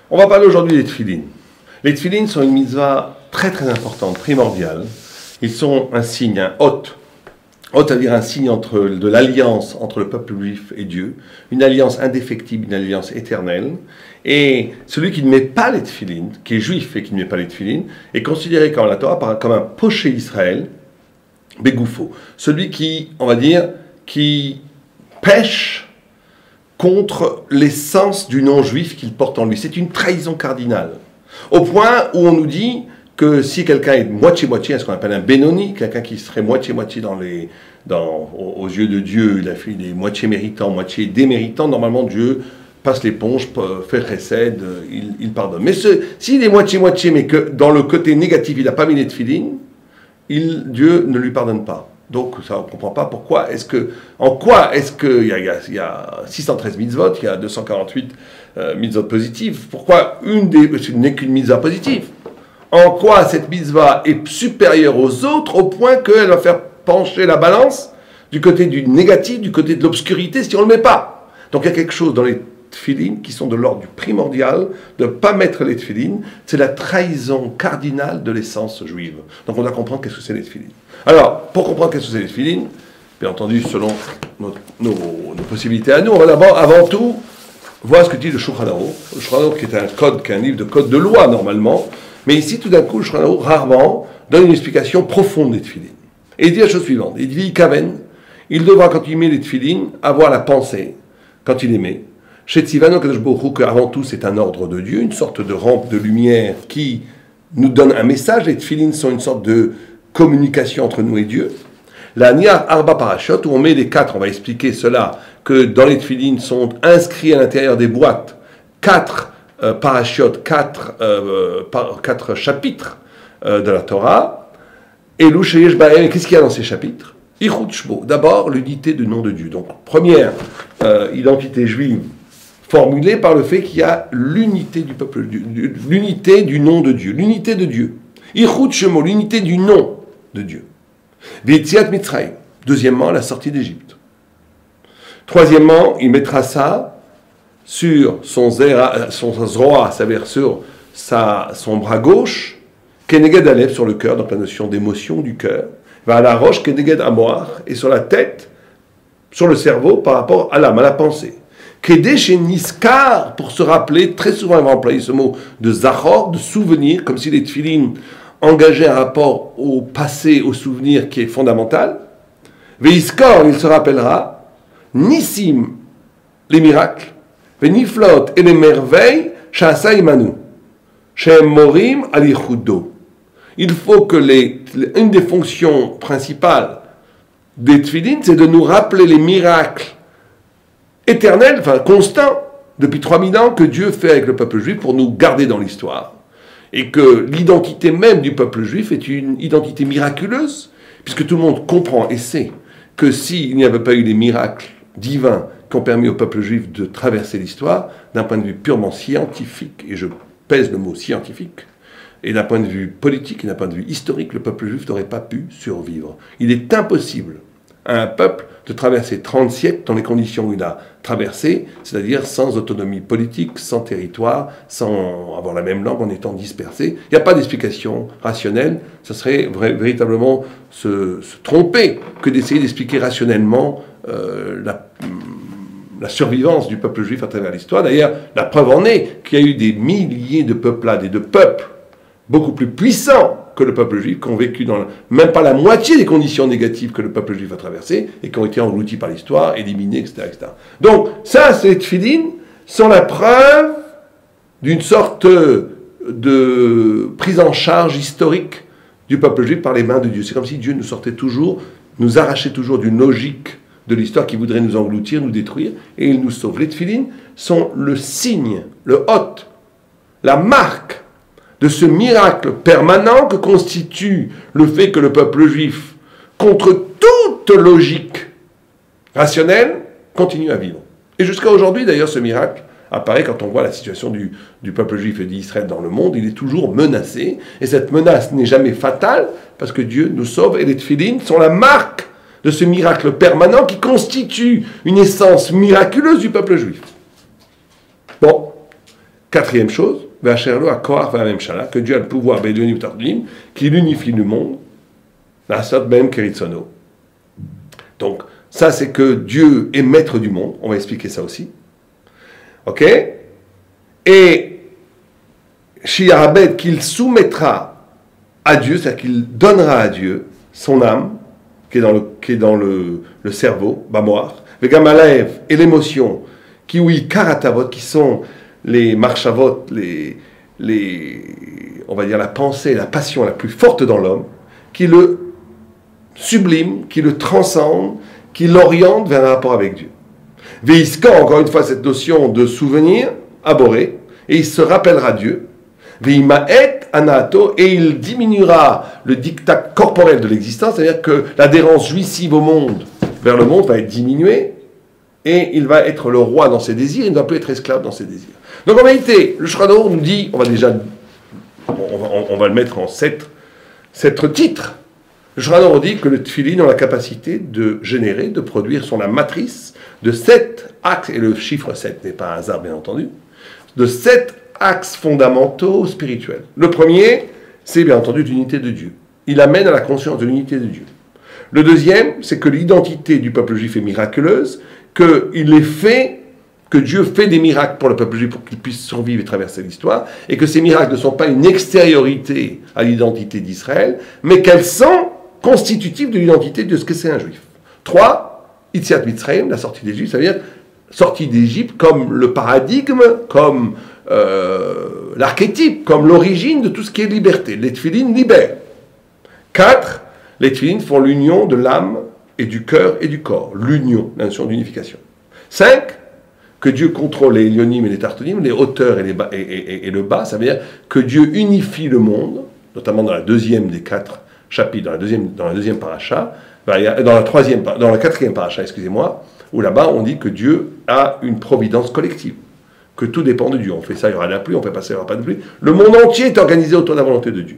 On va parler aujourd'hui des tefilines. Les tefilines sont une mitzvah très très importante, primordiale. Ils sont un signe, un hôte. Hôte, c'est-à-dire un signe de l'alliance entre le peuple juif et Dieu, une alliance indéfectible, une alliance éternelle. Et celui qui ne met pas les tefilines, qui est juif et qui ne met pas les tefilines, est considéré comme la Torah comme un poché Israël, bégoufo. Celui qui, on va dire, qui pêche contre l'essence du non-juif qu'il porte en lui. C'est une trahison cardinale. Au point où on nous dit que si quelqu'un est moitié-moitié, ce qu'on appelle un Benoni, quelqu'un qui serait moitié-moitié aux yeux de Dieu, il est moitié méritant, moitié déméritant, normalement Dieu passe l'éponge, fait chesed, il pardonne. Mais s'il est moitié-moitié, mais que dans le côté négatif, il n'a pas mis les tefilines, Dieu ne lui pardonne pas. Donc, ça, on ne comprend pas pourquoi. En quoi est-ce qu'il y a 613 mitzvot, il y a 248 mitzvot positives. Pourquoi ce n'est qu'une mitzvah positive? En quoi cette mitzvah est supérieure aux autres au point qu'elle va faire pencher la balance du côté du négatif, du côté de l'obscurité, si on ne le met pas? Donc, il y a quelque chose dans les tefilines qui sont de l'ordre du primordial, de ne pas mettre les tefilines, c'est la trahison cardinale de l'essence juive. Donc, on doit comprendre qu'est-ce que c'est les tefilines. Alors, pour comprendre qu'est-ce que c'est les tefilines, bien entendu, selon nos possibilités à nous, on va d'abord, avant tout, voir ce que dit le Shulchan Aruch. Le Shulchan Aruch qui est un code, qui est un livre de code de loi, normalement, mais ici, tout d'un coup, le Shulchan Aruch, rarement, donne une explication profonde des tefilines. Et il dit la chose suivante, il dit, Kaven, il devra, quand il met les tefilines, avoir la pensée, quand il les met, chez Tzivano Kadosh Baruch Hu, qu'avant tout, c'est un ordre de Dieu, une sorte de rampe de lumière qui nous donne un message. Les tefilines sont une sorte de communication entre nous et Dieu. La Niar Arba Parashot, où on met les 4, on va expliquer cela, que dans les tefilines sont inscrits à l'intérieur des boîtes 4 parashot, 4 chapitres de la Torah. Et l'Usheyesh Bahem, qu'est-ce qu'il y a dans ces chapitres? Ichut Shbo, d'abord l'unité du nom de Dieu. Donc, première identité juive formulée par le fait qu'il y a l'unité du peuple, l'unité du nom de Dieu, l'unité de Dieu. Ichut Shemo, l'unité du nom de Dieu. V'yetziat Mitzrayim, deuxièmement, la sortie d'Égypte. Troisièmement, il mettra ça sur son zroa, c'est-à-dire sur son bras gauche, Keneged Alev, sur le cœur, donc la notion d'émotion du cœur, va à la roche, Keneged Amoar, et sur la tête, sur le cerveau, par rapport à l'âme, à la pensée. Kedesh et Niskar, pour se rappeler, très souvent on va employer ce mot de Zachor, de souvenir, comme si les tefilines engageaient un rapport au passé, au souvenir qui est fondamental. Veiskor, il se rappellera, Nissim, les miracles, Veniflot, et les merveilles, Shasa Imanu, Shem Morim Alichudo. Il faut que une des fonctions principales des tefilines, c'est de nous rappeler les miracles éternels, enfin constants, depuis 3000 ans, que Dieu fait avec le peuple juif pour nous garder dans l'histoire. Et que l'identité même du peuple juif est une identité miraculeuse, puisque tout le monde comprend et sait que s'il n'y avait pas eu les miracles divins qui ont permis au peuple juif de traverser l'histoire, d'un point de vue purement scientifique, et je pèse le mot scientifique, et d'un point de vue politique et d'un point de vue historique, le peuple juif n'aurait pas pu survivre. Il est impossible à un peuple de traverser 30 siècles dans les conditions où il a traversé, c'est-à-dire sans autonomie politique, sans territoire, sans avoir la même langue, en étant dispersé. Il n'y a pas d'explication rationnelle. Ce serait véritablement se tromper que d'essayer d'expliquer rationnellement la survivance du peuple juif à travers l'histoire. D'ailleurs, la preuve en est qu'il y a eu des milliers de peuplades et de peuples beaucoup plus puissants que le peuple juif, qui ont vécu dans même pas la moitié des conditions négatives que le peuple juif a traversées, et qui ont été engloutis par l'histoire, éliminés, etc., etc. Donc, ça, ces tefilines sont la preuve d'une sorte de prise en charge historique du peuple juif par les mains de Dieu. C'est comme si Dieu nous arrachait toujours d'une logique de l'histoire qui voudrait nous engloutir, nous détruire, et il nous sauve. Les tefilines sont le signe, le hôte, la marque de ce miracle permanent que constitue le fait que le peuple juif, contre toute logique rationnelle, continue à vivre. Et jusqu'à aujourd'hui, d'ailleurs, ce miracle apparaît quand on voit la situation du peuple juif et d'Israël dans le monde. Il est toujours menacé, et cette menace n'est jamais fatale, parce que Dieu nous sauve, et les tefilines sont la marque de ce miracle permanent qui constitue une essence miraculeuse du peuple juif. Bon. Quatrième chose, que Dieu a le pouvoir, qu'il unifie le monde, donc, ça c'est que Dieu est maître du monde, on va expliquer ça aussi. Ok? Et Shiarabed, qu'il soumettra à Dieu, c'est-à-dire qu'il donnera à Dieu son âme, qui est dans le cerveau, Bamoar, Vegamalaev, et l'émotion, qui oui, Karatavot, qui sont les marchavot, on va dire la pensée, la passion la plus forte dans l'homme, qui le sublime, qui le transcende, qui l'oriente vers un rapport avec Dieu. Veiska, encore une fois, cette notion de souvenir, abhorré, et il se rappellera Dieu. Veimaet anato, et il diminuera le diktat corporel de l'existence, c'est-à-dire que l'adhérence jouissive au monde, vers le monde, va être diminuée, et il va être le roi dans ses désirs, il ne va plus être esclave dans ses désirs. Donc en réalité, le Shulchan Aruch nous dit, on va le mettre en 7 titres. Le Shulchan Aruch dit que le tefillin a la capacité de générer, de produire la matrice de 7 axes, et le chiffre 7 n'est pas un hasard bien entendu, de 7 axes fondamentaux spirituels. Le premier, c'est bien entendu l'unité de Dieu. Il amène à la conscience de l'unité de Dieu. Le deuxième, c'est que l'identité du peuple juif est miraculeuse, que Dieu fait des miracles pour le peuple juif pour qu'il puisse survivre et traverser l'histoire, et que ces miracles ne sont pas une extériorité à l'identité d'Israël, mais qu'elles sont constitutives de l'identité de ce que c'est un juif. 3, Yetziat Mitzrayim, la sortie d'Égypte, ça veut dire sortie d'Égypte comme le paradigme, comme l'archétype, comme l'origine de tout ce qui est liberté. Les tefillin libèrent. 4, les tefillin font l'union de l'âme et du cœur et du corps. L'union, la notion d'unification. 5, que Dieu contrôle les Elyonim et les Tartonim, les hauteurs et le bas, ça veut dire que Dieu unifie le monde, notamment dans la deuxième des 4 chapitres, dans la deuxième paracha, dans la quatrième paracha, excusez-moi, où là-bas on dit que Dieu a une providence collective, que tout dépend de Dieu. On fait ça, il y aura de la pluie, on fait pas ça, il n'y aura pas de pluie. Le monde entier est organisé autour de la volonté de Dieu.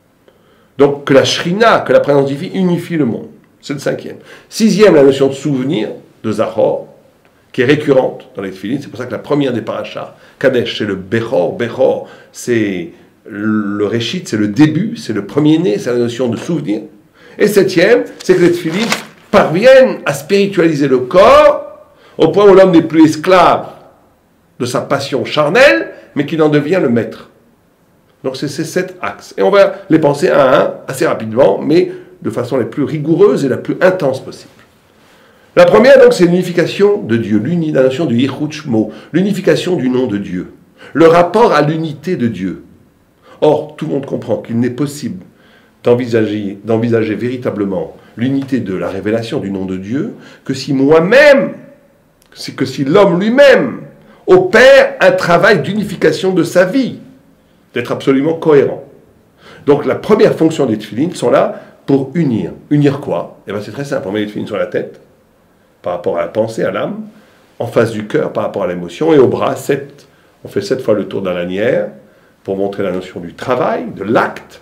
Donc que la Shrina, que la présence divine unifie le monde. C'est le 5e. 6e, la notion de souvenir, de Zachor, qui est récurrente dans les tefillin. C'est pour ça que la première des parachas, Kadesh, c'est le Bechor. Bechor, c'est le Réchit, c'est le début, c'est le premier-né, c'est la notion de souvenir. Et 7e, c'est que les tefillin parviennent à spiritualiser le corps au point où l'homme n'est plus esclave de sa passion charnelle, mais qu'il en devient le maître. Donc c'est ces 7 axes. Et on va les penser un à un, assez rapidement, mais de façon la plus rigoureuse et la plus intense possible. La première, donc, c'est l'unification de Dieu, la notion du Yichud Shmo, l'unification du nom de Dieu, le rapport à l'unité de Dieu. Or, tout le monde comprend qu'il n'est possible d'envisager véritablement l'unité de la révélation du nom de Dieu que si moi-même, que si l'homme lui-même opère un travail d'unification de sa vie, d'être absolument cohérent. Donc la première fonction des tefillin sont là pour unir. Unir quoi? Eh bien c'est très simple, on met les tefillin sur la tête, par rapport à la pensée, à l'âme, en face du cœur, par rapport à l'émotion, et au bras, 7. On fait 7 fois le tour d'un lanière, pour montrer la notion du travail, de l'acte,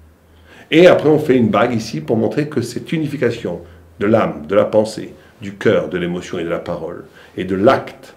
et après on fait une bague ici, pour montrer que cette unification de l'âme, de la pensée, du cœur, de l'émotion et de la parole, et de l'acte,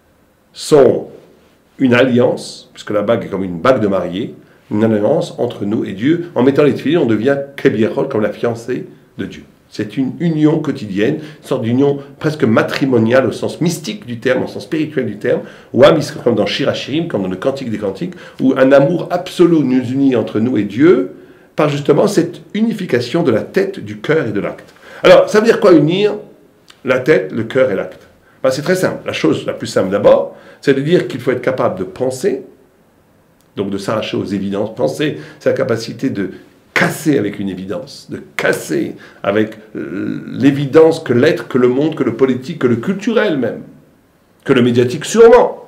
sont une alliance, puisque la bague est comme une bague de mariée, une alliance entre nous et Dieu. En mettant les tefillin, on devient Kebiechol, comme la fiancée de Dieu. C'est une union quotidienne, une sorte d'union presque matrimoniale au sens mystique du terme, au sens spirituel du terme, ou comme dans Shir HaShirim, comme dans le Cantique des Cantiques, où un amour absolu nous unit entre nous et Dieu, par justement cette unification de la tête, du cœur et de l'acte. Alors, ça veut dire quoi unir la tête, le cœur et l'acte? Ben, c'est très simple. La chose la plus simple d'abord, c'est de dire qu'il faut être capable de penser, donc de s'arracher aux évidences. Penser, c'est la capacité de casser avec une évidence, de casser avec l'évidence que l'être, que le monde, que le politique, que le culturel même, que le médiatique sûrement,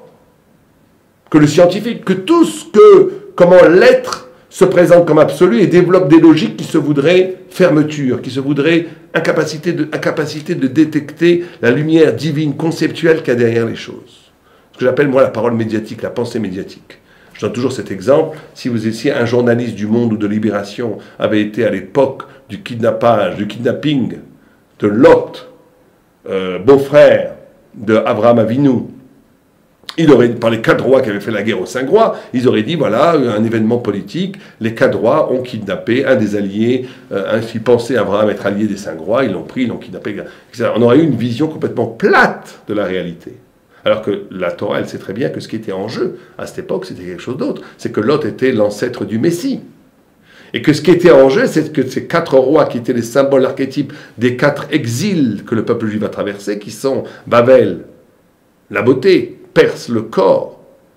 que le scientifique, que tout ce comment l'être se présente comme absolu et développe des logiques qui se voudraient fermeture, qui se voudraient incapacité de détecter la lumière divine conceptuelle qu'il y a derrière les choses. Ce que j'appelle moi la parole médiatique, la pensée médiatique. Je donne toujours cet exemple. Si vous étiez un journaliste du Monde ou de Libération, avait été à l'époque du kidnapping de Lot, beau-frère de Abraham Avinu, Par les 4 rois qui avaient fait la guerre aux 5 rois, ils auraient dit, voilà, un événement politique, les 4 rois ont kidnappé un des alliés, ils pensaient Abraham être allié des 5 rois, ils l'ont pris, ils l'ont kidnappé, etc. On aurait eu une vision complètement plate de la réalité. Alors que la Torah, elle sait très bien que ce qui était en jeu à cette époque, c'était quelque chose d'autre. C'est que Lot était l'ancêtre du Messie. Et que ce qui était en jeu, c'est que ces 4 rois qui étaient les symboles archétypes des 4 exils que le peuple juif a traversés, qui sont Babel, la beauté, Perse, le corps,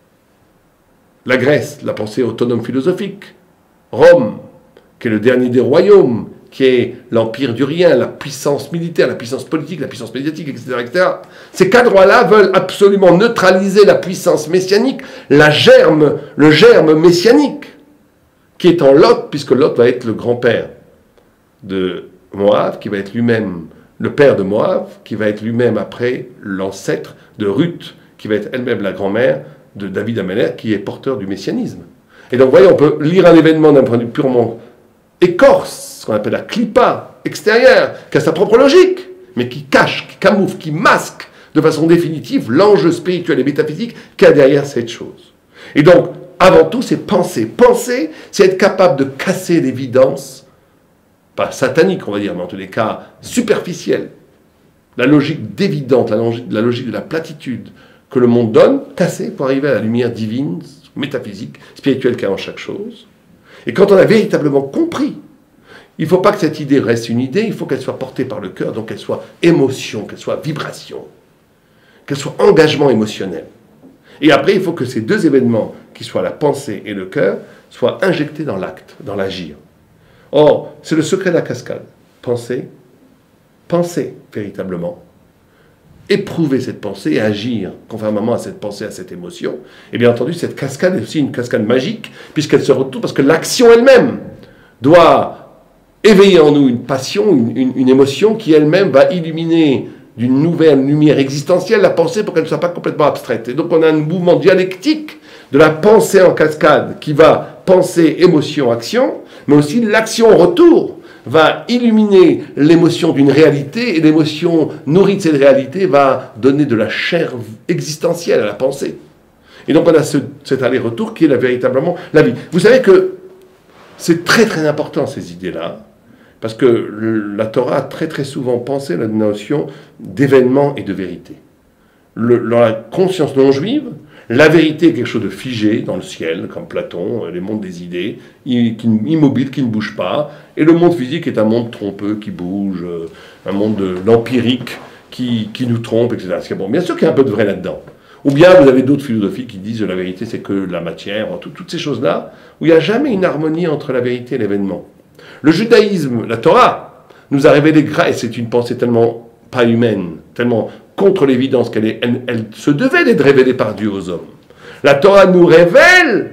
la Grèce, la pensée autonome philosophique, Rome, qui est le dernier des royaumes, qui est l'empire du rien, la puissance militaire, la puissance politique, la puissance médiatique, etc. etc. Ces 4 rois-là veulent absolument neutraliser la puissance messianique, le germe messianique, qui est en Lot, puisque Lot va être le grand-père de Moab, qui va être lui-même le père de Moab, qui va être lui-même après l'ancêtre de Ruth, qui va être elle-même la grand-mère de David Améler, qui est porteur du messianisme. Et donc, vous voyez, on peut lire un événement d'un point de vue purement écorce, ce qu'on appelle la clipa extérieure, qui a sa propre logique, mais qui cache, qui camoufle, qui masque de façon définitive l'enjeu spirituel et métaphysique qu'il y a derrière cette chose. Et donc, avant tout, c'est penser. Penser, c'est être capable de casser l'évidence, pas satanique, on va dire, mais en tous les cas superficielle, la logique d'évidente, la logique de la platitude que le monde donne, casser pour arriver à la lumière divine, métaphysique, spirituelle qu'il y a en chaque chose. Et quand on a véritablement compris, il ne faut pas que cette idée reste une idée, il faut qu'elle soit portée par le cœur, donc qu'elle soit émotion, qu'elle soit vibration, qu'elle soit engagement émotionnel. Et après, il faut que ces 2 événements, qui soient la pensée et le cœur, soient injectés dans l'acte, dans l'agir. Or, c'est le secret de la cascade. Penser véritablement, éprouver cette pensée et agir conformément à cette pensée, à cette émotion. Et bien entendu, cette cascade est aussi une cascade magique, puisqu'elle se retourne, parce que l'action elle-même doit éveiller en nous une passion, une émotion qui elle-même va illuminer d'une nouvelle lumière existentielle la pensée pour qu'elle ne soit pas complètement abstraite. Et donc on a un mouvement dialectique de la pensée en cascade qui va penser, émotion, action, mais aussi l'action en retour va illuminer l'émotion d'une réalité, et l'émotion nourrie de cette réalité va donner de la chair existentielle à la pensée. Et donc on a cet aller-retour qui est véritablement la vie. Vous savez que c'est très très important ces idées-là, parce que la Torah a très très souvent pensé la notion d'événement et de vérité. Dans la conscience non juive, la vérité est quelque chose de figé dans le ciel, comme Platon, les mondes des idées, immobile, qui ne bouge pas, et le monde physique est un monde trompeux qui bouge, un monde de l'empirique qui nous trompe, etc. Bon, bien sûr qu'il y a un peu de vrai là-dedans. Ou bien vous avez d'autres philosophies qui disent que la vérité c'est que la matière, toutes ces choses-là, où il n'y a jamais une harmonie entre la vérité et l'événement. Le judaïsme, la Torah, nous a révélé grâce, c'est une pensée tellement pas humaine, tellement contre l'évidence elle se devait d'être révélée par Dieu aux hommes. La Torah nous révèle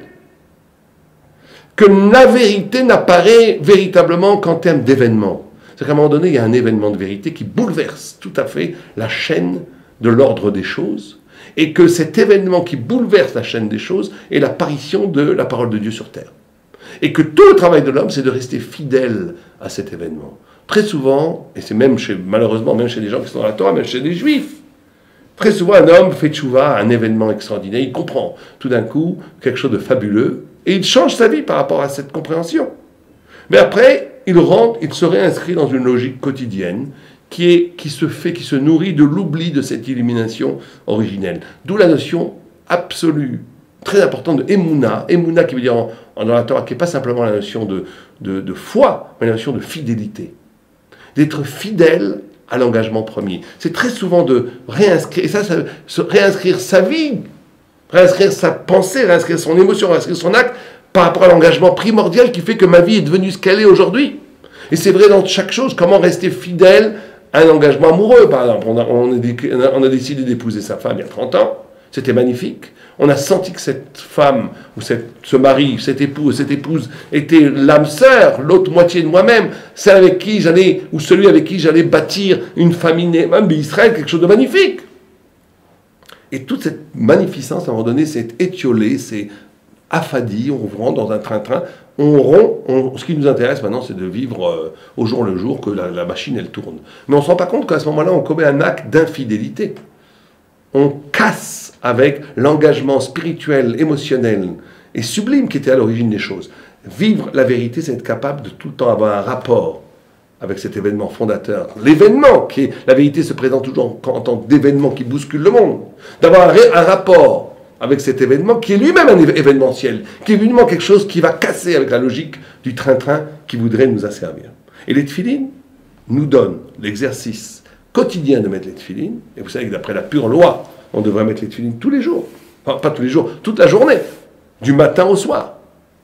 que la vérité n'apparaît véritablement qu'en termes d'événements. C'est qu'à un moment donné, il y a un événement de vérité qui bouleverse tout à fait la chaîne de l'ordre des choses, et que cet événement qui bouleverse la chaîne des choses est l'apparition de la parole de Dieu sur terre. Et que tout le travail de l'homme, c'est de rester fidèle à cet événement. Très souvent, et c'est même malheureusement même chez les gens qui sont dans la Torah, même chez les Juifs, très souvent un homme fait tchouva à un événement extraordinaire, il comprend tout d'un coup quelque chose de fabuleux, et il change sa vie par rapport à cette compréhension. Mais après, il se réinscrit dans une logique quotidienne qui se nourrit de l'oubli de cette illumination originelle. D'où la notion absolue, très importante de Emouna qui veut dire dans la Torah, qui n'est pas simplement la notion de foi, mais la notion de fidélité. D'être fidèle à l'engagement premier. C'est très souvent de réinscrire, réinscrire sa vie, réinscrire sa pensée, réinscrire son émotion, réinscrire son acte par rapport à l'engagement primordial qui fait que ma vie est devenue ce qu'elle est aujourd'hui. Et c'est vrai dans chaque chose, comment rester fidèle à un engagement amoureux, par exemple. On a décidé d'épouser sa femme il y a 30 ans, c'était magnifique. On a senti que cette femme, ou ce mari, cette épouse était l'âme sœur, l'autre moitié de moi-même, celle avec qui j'allais, ou celui avec qui j'allais bâtir une famille, même d'Israël, quelque chose de magnifique. Et toute cette magnificence, à un moment donné, s'est étiolée, c'est affadi, on rentre dans un train-train, ce qui nous intéresse maintenant, c'est de vivre au jour le jour, que la machine, elle tourne. Mais on ne se rend pas compte qu'à ce moment-là, on commet un acte d'infidélité. on casse avec l'engagement spirituel, émotionnel et sublime qui était à l'origine des choses. Vivre la vérité, c'est être capable de tout le temps avoir un rapport avec cet événement fondateur. L'événement, qui est, la vérité se présente toujours en tant d'événement qui bouscule le monde. D'avoir un rapport avec cet événement qui est lui-même un événementiel, qui est évidemment quelque chose qui va casser avec la logique du train-train qui voudrait nous asservir. Et les tefilines nous donnent l'exercice quotidien de mettre les tefilines. Et vous savez que d'après la pure loi, on devrait mettre les tefilines tous les jours. Enfin, pas tous les jours, toute la journée, du matin au soir.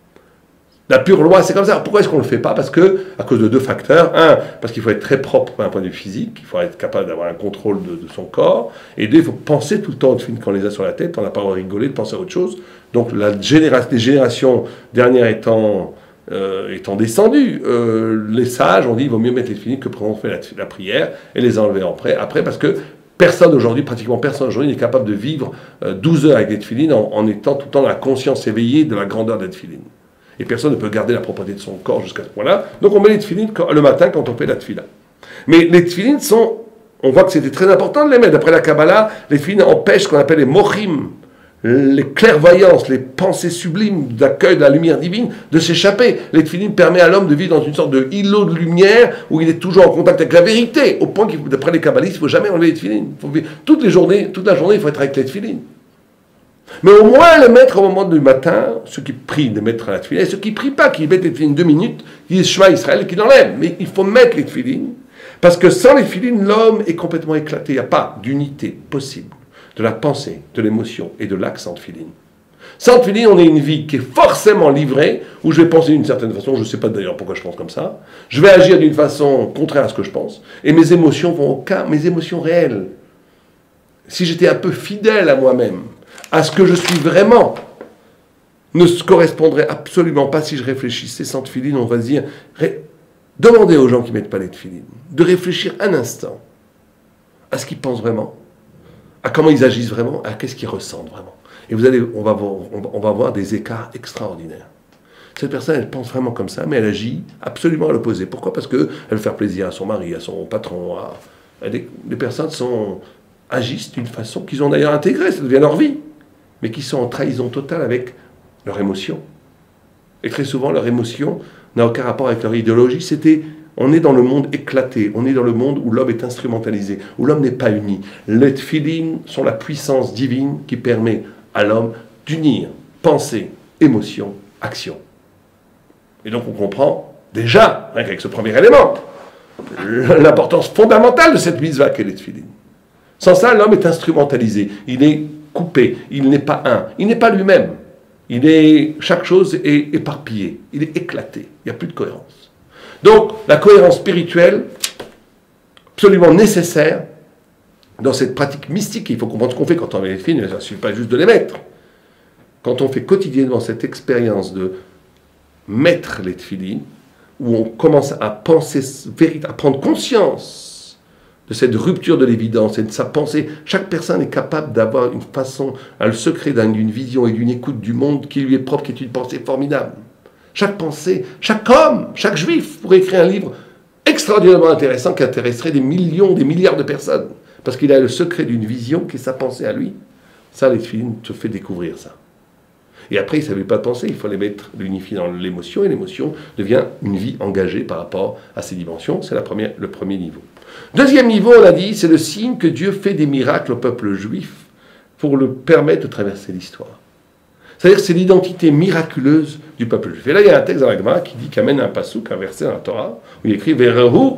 La pure loi, c'est comme ça. Pourquoi est-ce qu'on ne le fait pas? Parce que, à cause de deux facteurs. Un, parce qu'il faut être très propre d'un point de vue physique. Il faut être capable d'avoir un contrôle de son corps. Et deux, il faut penser tout le temps aux tefilines quand on les a sur la tête. On n'a pas à rigoler de penser à autre chose. Donc, les générations dernières étant descendues, les sages ont dit il vaut mieux mettre les tefilines que quand on fait la prière et les enlever après, parce que personne aujourd'hui, pratiquement personne aujourd'hui, n'est capable de vivre 12 heures avec les tefilines en étant tout le temps dans la conscience éveillée de la grandeur des tefilines. Et personne ne peut garder la propreté de son corps jusqu'à ce point-là. Donc on met les tefilines le matin quand on fait la tefila. Mais les tefilines sont, on voit que c'était très important de les mettre. D'après la Kabbalah, les tefilines empêchent ce qu'on appelle les mochim, les clairvoyances, les pensées sublimes d'accueil de la lumière divine, de s'échapper. Les tefilines permettent à l'homme de vivre dans une sorte de îlot de lumière où il est toujours en contact avec la vérité, au point que, d'après les kabbalistes, il ne faut jamais enlever les tefilines. Toute la journée, il faut être avec les tefilines. Mais au moins les mettre au moment du matin, ceux qui prient de mettre la tefilin, et ceux qui ne prient pas, qui mettent les tefilines 2 minutes, qui disent Shema Israël, qui l'enlèvent. Mais il faut mettre les tefilines, parce que sans les tefilines, l'homme est complètement éclaté. Il n'y a pas d'unité possible de la pensée, de l'émotion et de l'acte sans tefilines. Sans tefilines, on a une vie qui est forcément livrée, où je vais penser d'une certaine façon, je ne sais pas d'ailleurs pourquoi je pense comme ça, je vais agir d'une façon contraire à ce que je pense, et mes émotions vont au cas, mes émotions réelles. Si j'étais un peu fidèle à moi-même, à ce que je suis vraiment, ne se correspondrait absolument pas si je réfléchissais sans tefilines. On va se dire, demandez aux gens qui ne mettent pas les tefilines de réfléchir un instant à ce qu'ils pensent vraiment, à comment ils agissent vraiment, à qu'est-ce qu'ils ressentent vraiment. Et vous allez, on va voir des écarts extraordinaires. Cette personne, elle pense vraiment comme ça, mais elle agit absolument à l'opposé. Pourquoi? Parce qu'elle veut faire plaisir à son mari, à son patron. Les personnes agissent d'une façon qu'ils ont d'ailleurs intégrée, ça devient leur vie, mais qui sont en trahison totale avec leur émotion. Et très souvent, leur émotion n'a aucun rapport avec leur idéologie. On est dans le monde éclaté, on est dans le monde où l'homme est instrumentalisé, où l'homme n'est pas uni. Les tefilines sont la puissance divine qui permet à l'homme d'unir pensée, émotion, action. Et donc on comprend déjà, rien qu'avec ce premier élément, l'importance fondamentale de cette mitzvah qu'est les tefilines. Sans ça, l'homme est instrumentalisé, il est coupé, il n'est pas un, il n'est pas lui-même. Chaque chose est éparpillée, il est éclaté, il n'y a plus de cohérence. Donc, la cohérence spirituelle, absolument nécessaire, dans cette pratique mystique, il faut comprendre ce qu'on fait quand on met les tefilines, ça ne suffit pas juste de les mettre. Quand on fait quotidiennement cette expérience de mettre les tefilines, où on commence à penser, à prendre conscience de cette rupture de l'évidence et de sa pensée. Chaque personne est capable d'avoir une façon, le secret d'une vision et d'une écoute du monde qui lui est propre, qui est une pensée formidable. Chaque pensée, chaque homme, chaque juif pourrait écrire un livre extraordinairement intéressant qui intéresserait des millions, des milliards de personnes. Parce qu'il a le secret d'une vision qui est sa pensée à lui. Ça, les tefilines te fait découvrir ça. Et après, il ne savait pas penser, il faut les mettre, l'unifier dans l'émotion, et l'émotion devient une vie engagée par rapport à ces dimensions. C'est le premier niveau. Deuxième niveau, on l'a dit, c'est le signe que Dieu fait des miracles au peuple juif pour le permettre de traverser l'histoire. C'est-à-dire que c'est l'identité miraculeuse du peuple juif. Et là, il y a un texte dans la Gemara qui dit qu'amène un passouk, un verset dans la Torah, où il écrit « Verehu,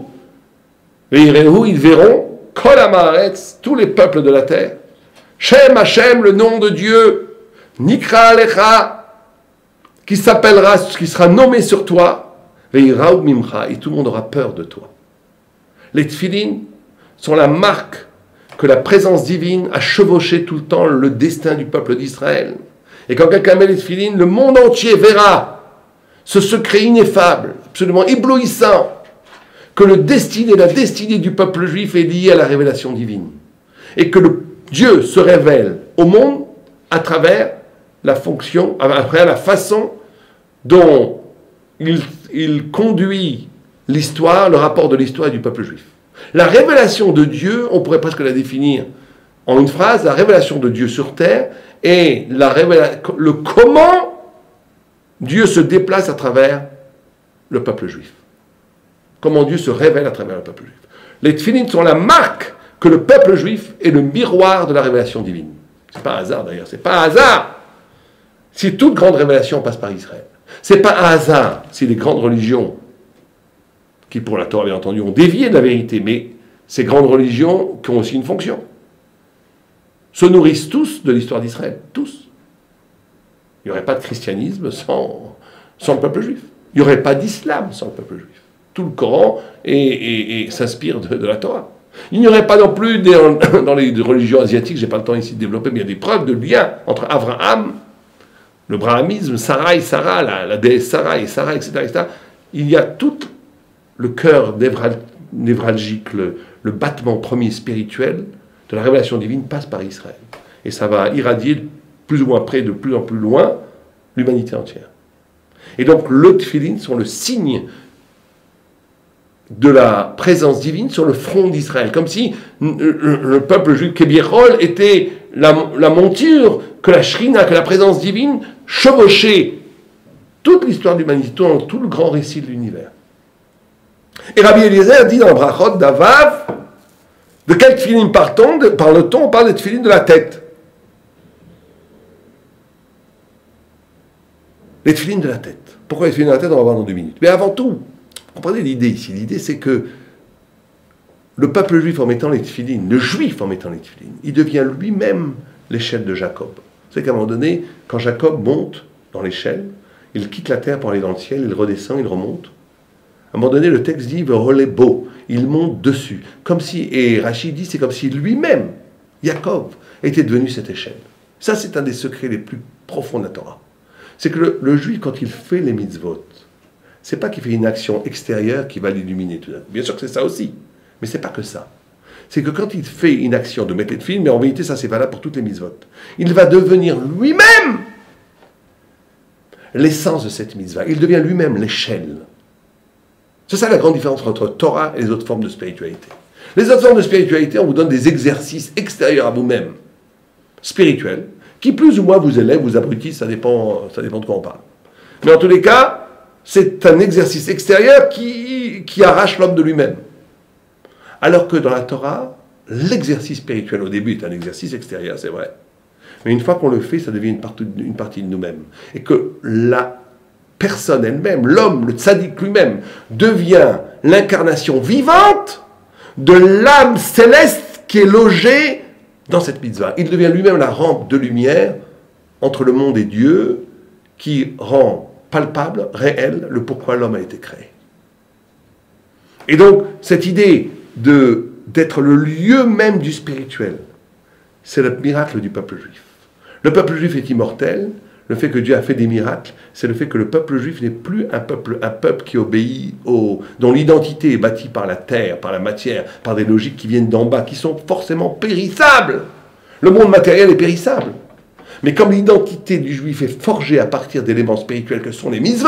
ils verront, Kol ha'maaretz, tous les peuples de la terre, Shem Hashem, le nom de Dieu, Nikra Alecha, qui s'appellera, qui sera nommé sur toi, Veiraou Mimcha, et tout le monde aura peur de toi. » Les tefilines sont la marque que la présence divine a chevauché tout le temps le destin du peuple d'Israël. Et quand quelqu'un met les tefilines, le monde entier verra ce secret ineffable, absolument éblouissant, que la destinée du peuple juif est liée à la révélation divine. Et que Dieu se révèle au monde à travers la fonction, à travers la façon dont il conduit l'histoire, le rapport de l'histoire et du peuple juif. La révélation de Dieu, on pourrait presque la définir en une phrase la révélation de Dieu sur terre et le comment Dieu se déplace à travers le peuple juif. Comment Dieu se révèle à travers le peuple juif. Les tefillin sont la marque que le peuple juif est le miroir de la révélation divine. C'est pas un hasard d'ailleurs, c'est pas un hasard si toute grande révélation passe par Israël. C'est pas un hasard si les grandes religions, qui pour la Torah bien entendu ont dévié de la vérité, mais ces grandes religions qui ont aussi une fonction, se nourrissent tous de l'histoire d'Israël, tous. Il n'y aurait pas de christianisme sans le peuple juif. Il n'y aurait pas d'islam sans le peuple juif. Tout le Coran s'inspire de la Torah. Il n'y aurait pas non plus dans les religions asiatiques, je n'ai pas le temps ici de développer, mais il y a des preuves de lien entre Abraham, le brahmanisme, Sarah et Sarah, la déesse Sarah et Sarah, etc., etc. Il y a tout le cœur névralgique, le battement premier spirituel de la révélation divine passe par Israël. Et ça va irradier plus ou moins près, de plus en plus loin, l'humanité entière. Et donc, le tefillin sont le signe de la présence divine sur le front d'Israël. Comme si le peuple juif, Kébiérol, était la monture que la shrina, que la présence divine chevauchait toute l'histoire de l'humanité, tout le grand récit de l'univers. Et Rabbi Eliezer dit dans le Brachot d'Avav, de quel tefillin parle-t-on? On parle des tefillin de la tête. Les tefillin de la tête. Pourquoi les tefillin de la tête? On va voir dans 2 minutes. Mais avant tout, comprenez l'idée ici. L'idée, c'est que le peuple juif en mettant les tefillin, le juif en mettant les tefillin, il devient lui-même l'échelle de Jacob. Vous savez qu'à un moment donné, quand Jacob monte dans l'échelle, il quitte la terre pour aller dans le ciel, il redescend, il remonte. À un moment donné, le texte dit « relais beau », il monte dessus. Comme si, et Rachid dit, c'est comme si lui-même, Jacob, était devenu cette échelle. Ça, c'est un des secrets les plus profonds de la Torah. C'est que le juif, quand il fait les mitzvot, c'est pas qu'il fait une action extérieure qui va l'illuminer tout d'un coup. Bien sûr que c'est ça aussi, mais c'est pas que ça. C'est que quand il fait une action de mettre les tefillin, mais en vérité, ça c'est valable pour toutes les mitzvot, il va devenir lui-même l'essence de cette mitzvah. Il devient lui-même l'échelle. C'est ça la grande différence entre Torah et les autres formes de spiritualité. Les autres formes de spiritualité, on vous donne des exercices extérieurs à vous-même, spirituels, qui plus ou moins vous élèvent, vous abrutissent, ça dépend de quoi on parle. Mais en tous les cas, c'est un exercice extérieur qui arrache l'homme de lui-même. Alors que dans la Torah, l'exercice spirituel au début est un exercice extérieur, c'est vrai. Mais une fois qu'on le fait, ça devient une partie de nous-mêmes. Et que la personne elle-même, l'homme, le tzaddik lui-même, devient l'incarnation vivante de l'âme céleste qui est logée dans cette mitzvah. Il devient lui-même la rampe de lumière entre le monde et Dieu qui rend palpable, réel, le pourquoi l'homme a été créé. Et donc, cette idée d'être le lieu même du spirituel, c'est le miracle du peuple juif. Le peuple juif est immortel. Le fait que Dieu a fait des miracles, c'est le fait que le peuple juif n'est plus un peuple qui obéit dont l'identité est bâtie par la terre, par la matière, par des logiques qui viennent d'en bas, qui sont forcément périssables. Le monde matériel est périssable. Mais comme l'identité du juif est forgée à partir d'éléments spirituels que sont les mitzvot,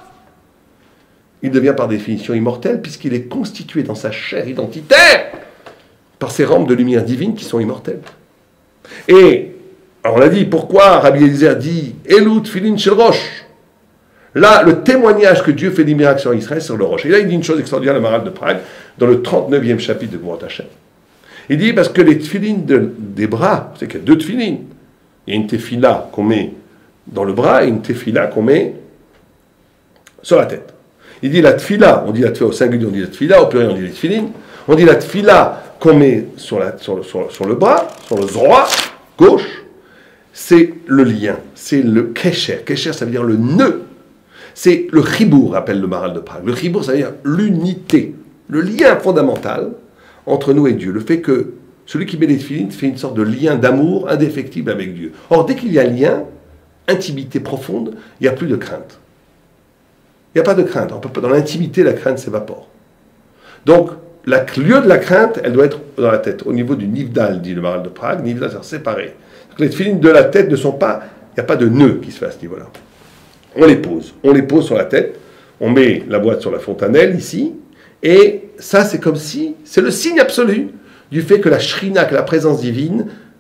il devient par définition immortel puisqu'il est constitué dans sa chair identitaire par ces rampes de lumière divine qui sont immortelles. Et alors on a dit, pourquoi Rabbi Eliezer dit « Elou tfilin shel rosh » Là, le témoignage que Dieu fait des miracles sur Israël, sur le roche. Et là, il dit une chose extraordinaire, le Maharal de Prague, dans le 39e chapitre de Gvurat Hashem. Il dit, parce que les tfilin des bras, c'est qu'il y a 2 tfilin. Il y a une tefila qu'on met dans le bras et une tefila qu'on met sur la tête. Il dit la tefila, on dit la tefila au singulier, on dit la tefila, au pluriel on dit les tfilin. On dit la tefila qu'on met sur le bras, sur le zroa gauche, c'est le lien, c'est le kesher. Kesher, ça veut dire le nœud. C'est le chibour, appelle le Maharal de Prague. Le chibour, ça veut dire l'unité, le lien fondamental entre nous et Dieu. Le fait que celui qui met les tefillin fait une sorte de lien d'amour indéfectible avec Dieu. Or, dès qu'il y a lien, intimité profonde, il n'y a plus de crainte. Il n'y a pas de crainte. Dans l'intimité, la crainte s'évapore. Donc, le lieu de la crainte, elle doit être dans la tête. Au niveau du nivdal, dit le Maharal de Prague, nivdal, c'est séparé. Donc, les tefillin de la tête ne sont pas... Il n'y a pas de nœud qui se fait à ce niveau-là. On les pose sur la tête, on met la boîte sur la fontanelle, ici, et ça, c'est comme si... C'est le signe absolu du fait que la shrina, que la présence divine,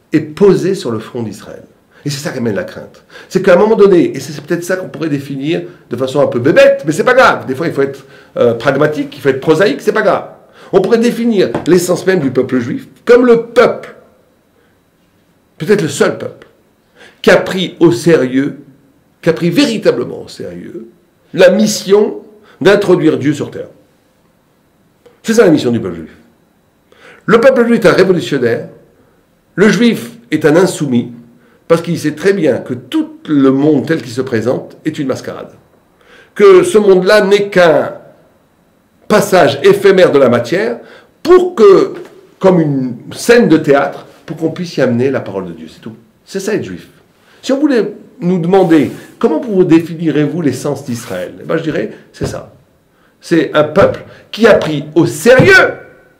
est posée sur le front d'Israël. Et c'est ça qui amène la crainte. C'est qu'à un moment donné, et c'est peut-être ça qu'on pourrait définir de façon un peu bébête, mais c'est pas grave. Des fois, il faut être pragmatique, il faut être prosaïque, c'est pas grave. On pourrait définir l'essence même du peuple juif comme le peuple, peut-être le seul peuple, qui a pris au sérieux, qui a pris véritablement au sérieux, la mission d'introduire Dieu sur terre. C'est ça la mission du peuple juif. Le peuple juif est un révolutionnaire, le juif est un insoumis, parce qu'il sait très bien que tout le monde tel qu'il se présente est une mascarade. Que ce monde-là n'est qu'un passage éphémère de la matière pour que, comme une scène de théâtre, pour qu'on puisse y amener la parole de Dieu. C'est tout. C'est ça être juif. Si on voulait nous demander comment vous définirez-vous l'essence d'Israël, eh ben je dirais c'est ça. C'est un peuple qui a pris au sérieux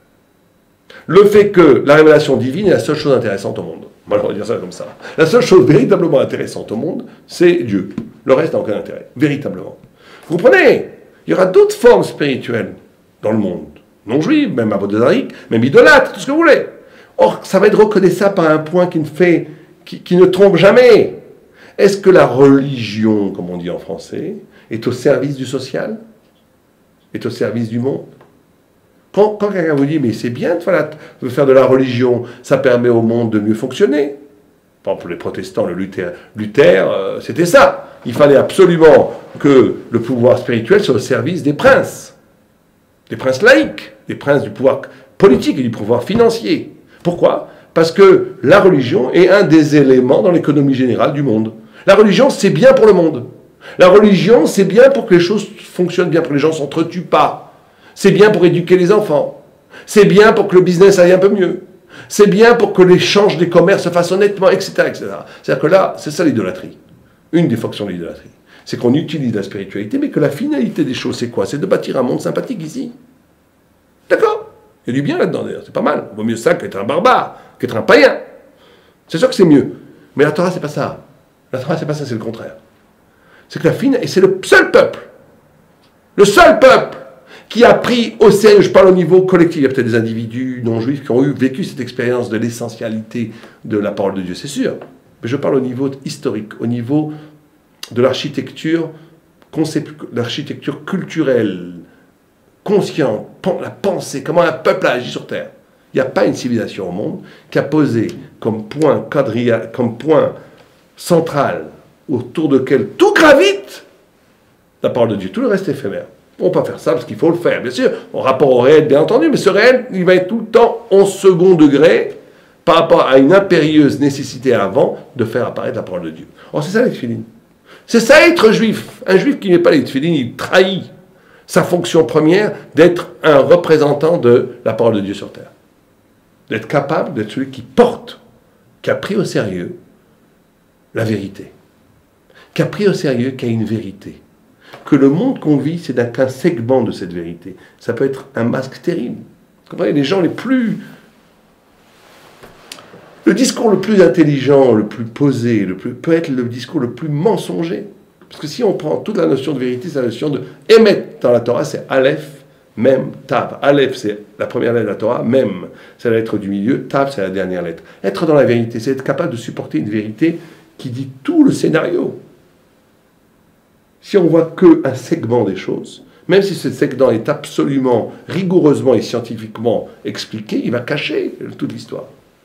le fait que la révélation divine est la seule chose intéressante au monde. Voilà, on va dire ça comme ça. La seule chose véritablement intéressante au monde, c'est Dieu. Le reste n'a aucun intérêt, véritablement. Vous comprenez? Il y aura d'autres formes spirituelles dans le monde, non juives, même abodazariques, même idolâtres, tout ce que vous voulez. Or, ça va être reconnaissable par un point qui ne trompe jamais. Est-ce que la religion, comme on dit en français, est au service du social? Est au service du monde? Quand quelqu'un vous dit, mais c'est bien de faire de la religion, ça permet au monde de mieux fonctionner. Par exemple, pour les protestants, le Luther, c'était ça. Il fallait absolument que le pouvoir spirituel soit au service des princes laïcs, des princes du pouvoir politique et du pouvoir financier. Pourquoi? Parce que la religion est un des éléments dans l'économie générale du monde. La religion, c'est bien pour le monde. La religion, c'est bien pour que les choses fonctionnent bien, pour que les gens ne s'entretuent pas. C'est bien pour éduquer les enfants. C'est bien pour que le business aille un peu mieux. C'est bien pour que l'échange des commerces se fasse honnêtement, etc., etc. C'est-à-dire que là, c'est ça l'idolâtrie. Une des fonctions de l'idolâtrie. C'est qu'on utilise la spiritualité, mais que la finalité des choses, c'est quoi? C'est de bâtir un monde sympathique ici. D'accord? Il y a du bien là-dedans, d'ailleurs. C'est pas mal. Vaut mieux ça qu'être un barbare, qu'être un païen. C'est sûr que c'est mieux. Mais la Torah, c'est pas ça. La Torah, c'est pas ça, c'est le contraire. C'est que et c'est le seul peuple qui a pris au sérieux, je parle au niveau collectif, il y a peut-être des individus non-juifs qui ont vécu cette expérience de l'essentialité de la parole de Dieu, c'est sûr. Mais je parle au niveau historique, au niveau de l'architecture, l'architecture culturelle, consciente, la pensée, comment un peuple a agi sur Terre. Il n'y a pas une civilisation au monde qui a posé comme point central autour duquel tout gravite la parole de Dieu. Tout le reste est éphémère. On ne peut pas faire ça parce qu'il faut le faire, bien sûr, en rapport au réel, bien entendu, mais ce réel, il va être tout le temps en second degré par rapport à une impérieuse nécessité avant de faire apparaître la parole de Dieu. Or, c'est ça les tefilines. C'est ça être juif. Un juif qui n'est pas les tefilines, il trahit sa fonction première d'être un représentant de la parole de Dieu sur terre. D'être capable d'être celui qui porte, qui a pris au sérieux la vérité, qui a pris au sérieux qu'il y a une vérité. Que le monde qu'on vit, c'est qu'un segment de cette vérité. Ça peut être un masque terrible. Vous comprenez, les gens les plus... Le discours le plus intelligent, le plus posé, peut être le discours le plus mensonger. Parce que si on prend toute la notion de vérité, c'est la notion de émettre dans la Torah, c'est Aleph, Mem, Tav. Aleph, c'est la première lettre de la Torah, Mem, c'est la lettre du milieu, Tav, c'est la dernière lettre. Être dans la vérité, c'est être capable de supporter une vérité qui dit tout le scénario. Si on voit qu'un segment des choses, même si ce segment est absolument, rigoureusement et scientifiquement expliqué, il va cacher toute l'histoire.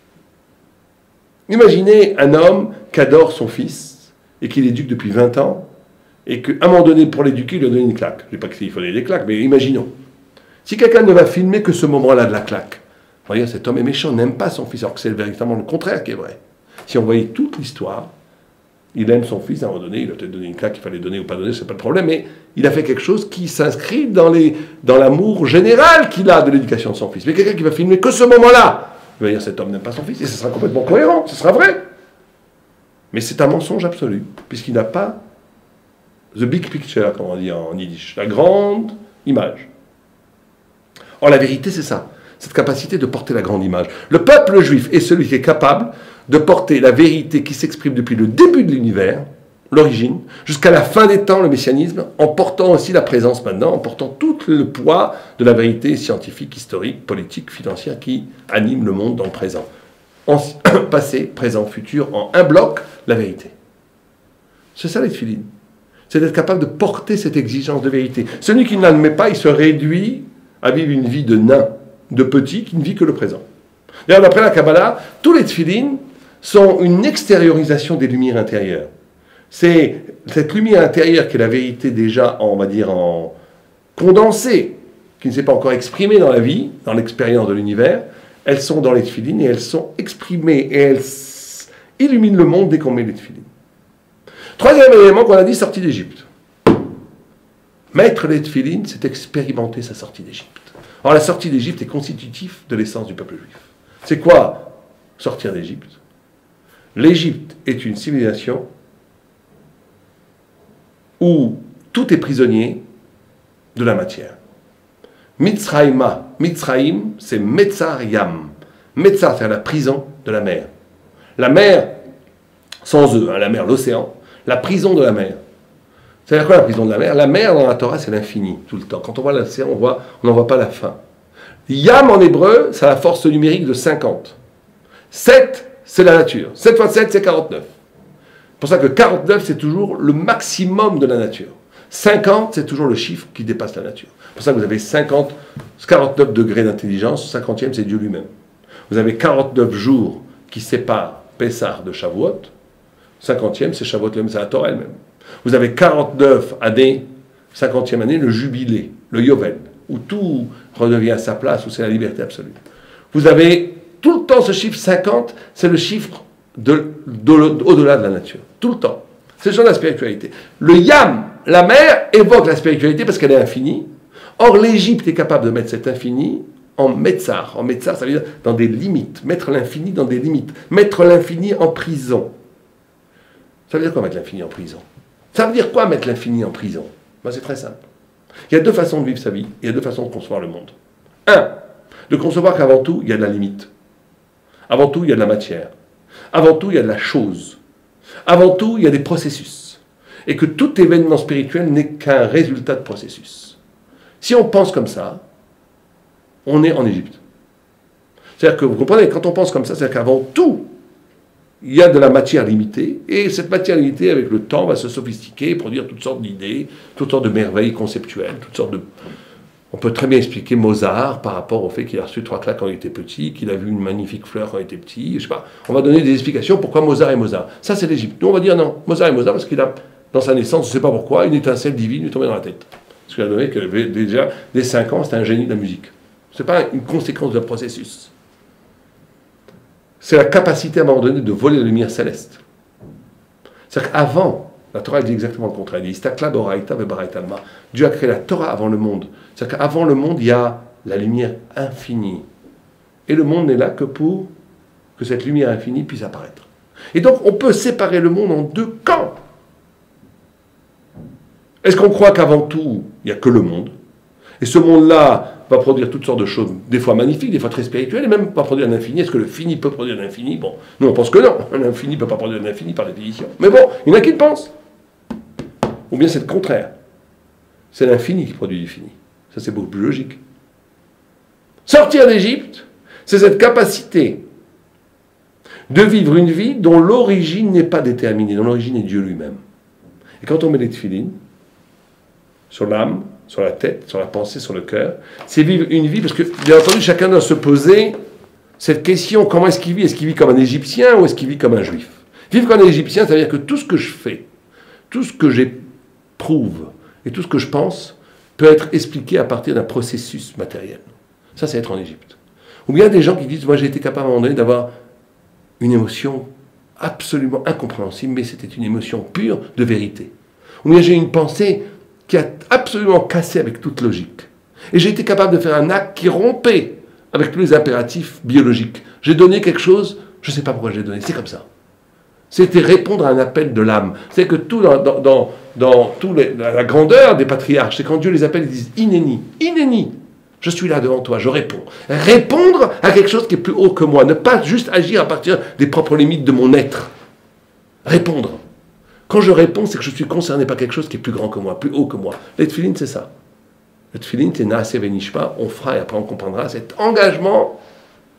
Imaginez un homme qui adore son fils et qui l'éduque depuis 20 ans et qu'à un moment donné, pour l'éduquer, il lui a donné une claque. Je ne dis pas qu'il fallait des claques, mais imaginons. Si quelqu'un ne va filmer que ce moment-là de la claque, on va dire cet homme est méchant, n'aime pas son fils, alors que c'est véritablement le contraire qui est vrai. Si on voyait toute l'histoire, il aime son fils, à un moment donné, il a peut-être donné une claque qu'il fallait donner ou pas donner, c'est pas le problème, mais il a fait quelque chose qui s'inscrit dans l'amour général qu'il a de l'éducation de son fils. Mais quelqu'un qui va filmer que ce moment-là, il va dire cet homme n'aime pas son fils, et ce sera complètement cohérent, ce sera vrai. Mais c'est un mensonge absolu, puisqu'il n'a pas the big picture, comme on dit en yiddish, la grande image. Or, la vérité, c'est ça, cette capacité de porter la grande image. Le peuple juif est celui qui est capable de porter la vérité qui s'exprime depuis le début de l'univers, l'origine, jusqu'à la fin des temps, le messianisme, en portant aussi la présence maintenant, en portant tout le poids de la vérité scientifique, historique, politique, financière qui anime le monde dans le présent. passé, présent, futur, en un bloc, la vérité. C'est ça les tefilines. C'est d'être capable de porter cette exigence de vérité. Celui qui ne l'admet pas, il se réduit à vivre une vie de nain, de petit, qui ne vit que le présent. D'ailleurs, d'après la Kabbalah, tous les tefilines sont une extériorisation des lumières intérieures. C'est cette lumière intérieure qui est la vérité déjà, on va dire, en condensée, qui ne s'est pas encore exprimée dans la vie, dans l'expérience de l'univers. Elles sont dans les tefilines et elles sont exprimées et elles illuminent le monde dès qu'on met les tefilines. Troisième élément qu'on a dit, sortie d'Égypte. Mettre les tefilines, c'est expérimenter sa sortie d'Égypte. Alors la sortie d'Égypte est constitutive de l'essence du peuple juif. C'est quoi sortir d'Égypte? L'Égypte est une civilisation où tout est prisonnier de la matière. Mitzraïma, Mitzraïm, c'est Metzar Yam. Metzar, c'est la prison de la mer. La mer, sans eux, la mer, l'océan, la prison de la mer. C'est-à-dire quoi la prison de la mer? La mer dans la Torah, c'est l'infini, tout le temps. Quand on voit l'océan, on n'en voit pas la fin. Yam en hébreu, c'est la force numérique de 50. 7, c'est la nature. 7 fois 7, c'est 49. C'est pour ça que 49, c'est toujours le maximum de la nature. 50, c'est toujours le chiffre qui dépasse la nature. C'est pour ça que vous avez 49 degrés d'intelligence, 50e, c'est Dieu lui-même. Vous avez 49 jours qui séparent Pessah de Shavuot, 50e, c'est Shavuot lui-même, c'est la Torah elle-même. Vous avez 49 années, 50e année, le jubilé, le Yovel, où tout redevient à sa place, où c'est la liberté absolue. Vous avez tout le temps ce chiffre 50, c'est le chiffre au-delà de la nature. Tout le temps. C'est le genre de la spiritualité. Le Yam, la mer, évoque la spiritualité parce qu'elle est infinie. Or, l'Égypte est capable de mettre cet infini en Metzar. En Metzar, ça veut dire dans des limites. Mettre l'infini dans des limites. Mettre l'infini en prison. Ça veut dire quoi mettre l'infini en prison? Ça veut dire quoi mettre l'infini en prison? Ben, c'est très simple. Il y a deux façons de vivre sa vie. Il y a deux façons de concevoir le monde. Un, de concevoir qu'avant tout, il y a de la limite. Avant tout, il y a de la matière. Avant tout, il y a de la chose. Avant tout, il y a des processus. Et que tout événement spirituel n'est qu'un résultat de processus. Si on pense comme ça, on est en Égypte. C'est-à-dire que vous comprenez, quand on pense comme ça, c'est-à-dire qu'avant tout, il y a de la matière limitée, et cette matière limitée, avec le temps, va se sophistiquer, produire toutes sortes d'idées, toutes sortes de merveilles conceptuelles, toutes sortes de... On peut très bien expliquer Mozart par rapport au fait qu'il a reçu 3 claques quand il était petit, qu'il a vu une magnifique fleur quand il était petit, je sais pas. On va donner des explications pourquoi Mozart est Mozart. Ça, c'est l'Égypte. Nous, on va dire non, Mozart est Mozart parce qu'il a, dans sa naissance, je ne sais pas pourquoi, une étincelle divine lui est tombée dans la tête. Parce qu'il a donné que déjà, dès 5 ans, c'était un génie de la musique. Ce n'est pas une conséquence d'un processus. C'est la capacité à un moment donné de voler la lumière céleste. C'est-à-dire qu'avant, la Torah dit exactement le contraire. Elle dit Istakla boraita vebaraita alma. Dieu a créé la Torah avant le monde. C'est-à-dire qu'avant le monde, il y a la lumière infinie. Et le monde n'est là que pour que cette lumière infinie puisse apparaître. Et donc, on peut séparer le monde en deux camps. Est-ce qu'on croit qu'avant tout, il n'y a que le monde? Et ce monde-là va produire toutes sortes de choses, des fois magnifiques, des fois très spirituelles, et même pas produire l'infini. Est-ce que le fini peut produire l'infini? Bon, nous on pense que non. L'infini ne peut pas produire l'infini par définition. Mais bon, il y en a qui le pensent. Ou bien c'est le contraire. C'est l'infini qui produit du fini. Ça c'est beaucoup plus logique. Sortir d'Égypte, c'est cette capacité de vivre une vie dont l'origine n'est pas déterminée, dont l'origine est Dieu lui-même. Et quand on met les tefilines sur l'âme, sur la tête, sur la pensée, sur le cœur, c'est vivre une vie, parce que bien entendu chacun doit se poser cette question, comment est-ce qu'il vit? Est-ce qu'il vit comme un Égyptien ou est-ce qu'il vit comme un Juif? Vivre comme un Égyptien, ça veut dire que tout ce que je fais, tout ce que j'éprouve et tout ce que je pense peut être expliqué à partir d'un processus matériel. Ça, c'est être en Égypte. Ou bien des gens qui disent, moi j'ai été capable à un moment donné d'avoir une émotion absolument incompréhensible, mais c'était une émotion pure de vérité. Ou bien j'ai une pensée qui a absolument cassé avec toute logique. Et j'ai été capable de faire un acte qui rompait avec tous les impératifs biologiques. J'ai donné quelque chose, je ne sais pas pourquoi j'ai donné, c'est comme ça. C'était répondre à un appel de l'âme. C'est que tout dans la grandeur des patriarches, c'est quand Dieu les appelle, ils disent « Inéni, Inéni ». Je suis là devant toi, je réponds. Répondre à quelque chose qui est plus haut que moi. Ne pas juste agir à partir des propres limites de mon être. Répondre. Quand je réponds, c'est que je suis concerné par quelque chose qui est plus grand que moi, plus haut que moi. Les tefilines, c'est ça. Les tefilines, c'est Naaseh Venishma, on fera et après on comprendra cet engagement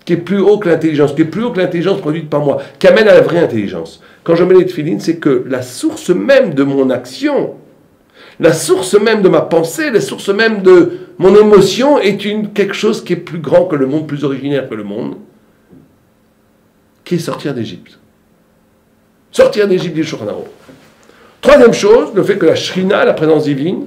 qui est plus haut que l'intelligence, qui est plus haut que l'intelligence produite par moi, qui amène à la vraie intelligence. Quand je mets les tefilines, c'est que la source même de mon action, la source même de ma pensée, la source même de mon émotion est quelque chose qui est plus grand que le monde, plus originaire que le monde, qui est sortir d'Égypte. Sortir d'Égypte du Shulchan Aruch. Troisième chose, le fait que la Shrina, la présence divine,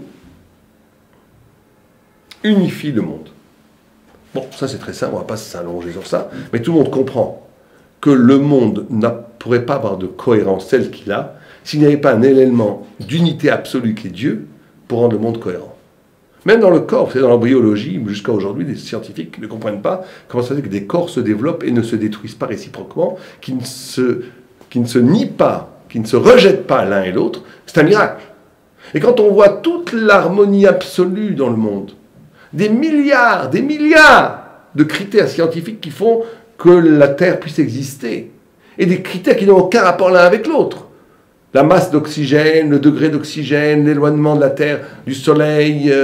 unifie le monde. Bon, ça c'est très simple, on ne va pas s'allonger sur ça, mais tout le monde comprend que le monde ne pourrait pas avoir de cohérence telle qu'il a s'il n'y avait pas un élément d'unité absolue qui est Dieu pour rendre le monde cohérent. Même dans le corps, c'est dans l'embryologie, jusqu'à aujourd'hui, des scientifiques ne comprennent pas comment ça se fait que des corps se développent et ne se détruisent pas réciproquement, qui ne se nient pas, qui ne se rejettent pas l'un et l'autre. C'est un miracle. Et quand on voit toute l'harmonie absolue dans le monde, des milliards de critères scientifiques qui font que la Terre puisse exister, et des critères qui n'ont aucun rapport l'un avec l'autre. La masse d'oxygène, le degré d'oxygène, l'éloignement de la Terre du Soleil,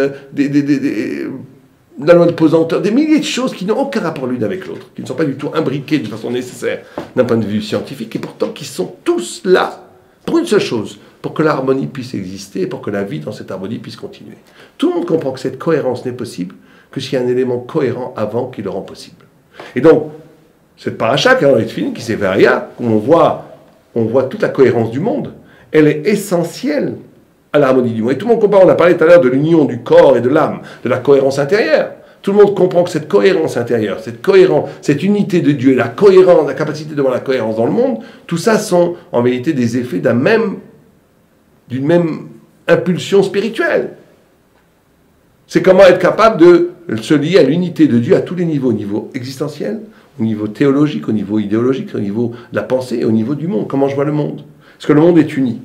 la loi de pesanteur, des milliers de choses qui n'ont aucun rapport l'une avec l'autre, qui ne sont pas du tout imbriquées de façon nécessaire d'un point de vue scientifique, et pourtant qui sont tous là pour une seule chose, pour que l'harmonie puisse exister, et pour que la vie dans cette harmonie puisse continuer. Tout le monde comprend que cette cohérence n'est possible que s'il y a un élément cohérent avant qui le rend possible. Et donc, cette paracha qui est dans les Tefilin, qui c'est Veria, où on voit toute la cohérence du monde, elle est essentielle à l'harmonie du monde. Et tout le monde comprend, on a parlé tout à l'heure de l'union du corps et de l'âme, de la cohérence intérieure. Tout le monde comprend que cette cohérence intérieure, cette unité de Dieu, la cohérence, la capacité de voir la cohérence dans le monde, tout ça sont en vérité des effets d'une même impulsion spirituelle. C'est comment être capable de se lier à l'unité de Dieu à tous les niveaux, au niveau existentiel, au niveau théologique, au niveau idéologique, au niveau de la pensée et au niveau du monde. Comment je vois le monde? Parce que le monde est uni.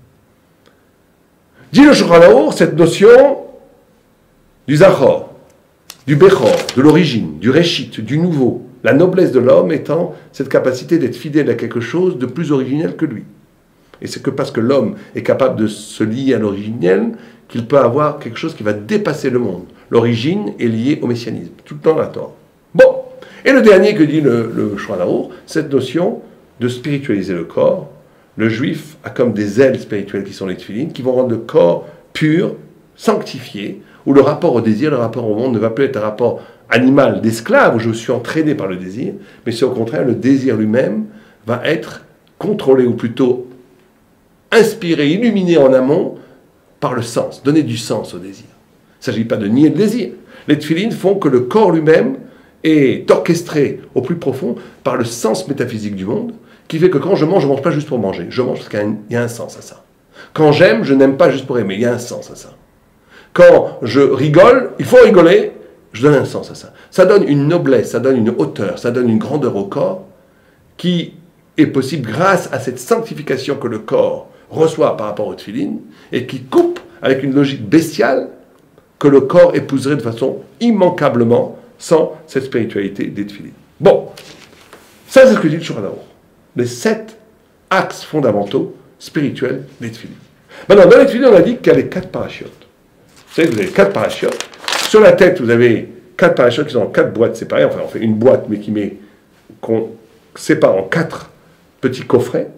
Dit le Shulchan Aruch, cette notion du Zachor, du Bechor, de l'origine, du Réchit, du nouveau, la noblesse de l'homme étant cette capacité d'être fidèle à quelque chose de plus originel que lui. Et c'est que parce que l'homme est capable de se lier à l'originel qu'il peut avoir quelque chose qui va dépasser le monde. L'origine est liée au messianisme, tout le temps la Torah. Bon, et le dernier que dit le Shulchan Aruch, cette notion de spiritualiser le corps. Le juif a comme des ailes spirituelles qui sont les tefilines, qui vont rendre le corps pur, sanctifié, où le rapport au désir, le rapport au monde ne va plus être un rapport animal d'esclave, où je suis entraîné par le désir, mais c'est au contraire, le désir lui-même va être contrôlé, ou plutôt inspiré, illuminé en amont, par le sens, donner du sens au désir. Il ne s'agit pas de nier le désir. Les tefilines font que le corps lui-même est orchestré au plus profond par le sens métaphysique du monde, qui fait que quand je mange pas juste pour manger. Je mange parce qu'il y a un sens à ça. Quand j'aime, je n'aime pas juste pour aimer. Il y a un sens à ça. Quand je rigole, il faut rigoler, je donne un sens à ça. Ça donne une noblesse, ça donne une hauteur, ça donne une grandeur au corps qui est possible grâce à cette sanctification que le corps reçoit par rapport aux tefilines et qui coupe avec une logique bestiale que le corps épouserait de façon immanquablement sans cette spiritualité des tefilines. Bon, ça c'est ce que dit le Shulchan Aruch. Les 7 axes fondamentaux spirituels des tefilines. Maintenant, dans les tefilines, on a dit qu'il y a les 4 parachutes. Vous savez, vous avez 4 parachutes. Sur la tête, vous avez 4 parachutes qui sont en 4 boîtes séparées. Enfin, on fait une boîte, mais qu'on sépare en 4 petits coffrets.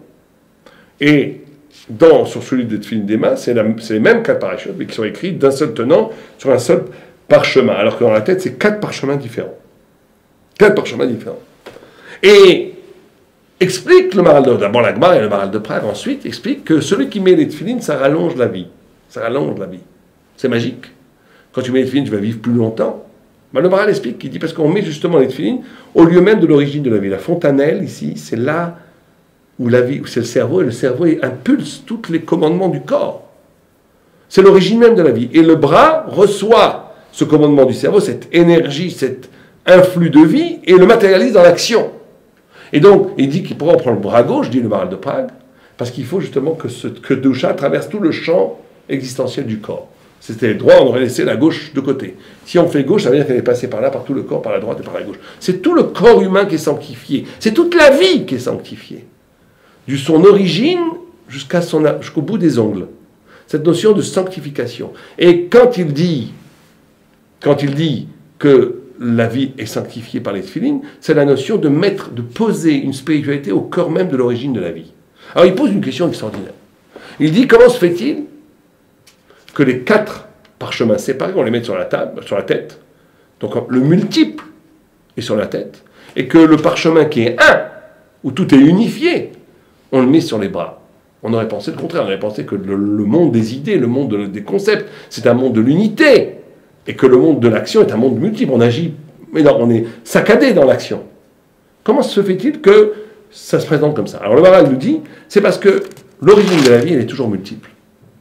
Et sur celui des tefilines des mains, c'est les mêmes 4 parachutes, mais qui sont écrits d'un seul tenant sur un seul parchemin. Alors que dans la tête, c'est 4 parchemins différents. 4 parchemins différents. Et explique le Maharal d'abord la Gemara et le Maharal de Prague, ensuite explique que celui qui met les tefilines, ça rallonge la vie. Ça rallonge la vie. C'est magique. Quand tu mets les tefilines, tu vas vivre plus longtemps. Mais le Maharal explique, il dit parce qu'on met justement les tefilines au lieu même de l'origine de la vie. La fontanelle, ici, c'est là où la vie, où c'est le cerveau, et le cerveau impulse tous les commandements du corps. C'est l'origine même de la vie. Et le bras reçoit ce commandement du cerveau, cette énergie, cet influx de vie, et le matérialise dans l'action. Et donc, il dit qu'il pourra prendre le bras gauche, dit le Maharal de Prague, parce qu'il faut justement que Dusha traverse tout le champ existentiel du corps. Si c'était le droit, on aurait laissé la gauche de côté. Si on fait gauche, ça veut dire qu'elle est passée par là, par tout le corps, par la droite et par la gauche. C'est tout le corps humain qui est sanctifié. C'est toute la vie qui est sanctifiée. De son origine jusqu'au bout des ongles. Cette notion de sanctification. Et quand il dit que la vie est sanctifiée par les tefilines, c'est la notion de poser une spiritualité au cœur même de l'origine de la vie. Alors il pose une question extraordinaire. Il dit, comment se fait-il que les 4 parchemins séparés, on les met sur la table, sur la tête, donc le multiple est sur la tête, et que le parchemin qui est un, où tout est unifié, on le met sur les bras. On aurait pensé le contraire, on aurait pensé que le monde des idées, le monde des concepts, c'est un monde de l'unité, et que le monde de l'action est un monde multiple. On agit, mais non, on est saccadé dans l'action. Comment se fait-il que ça se présente comme ça? Alors le Maharal nous dit, c'est parce que l'origine de la vie, elle est toujours multiple.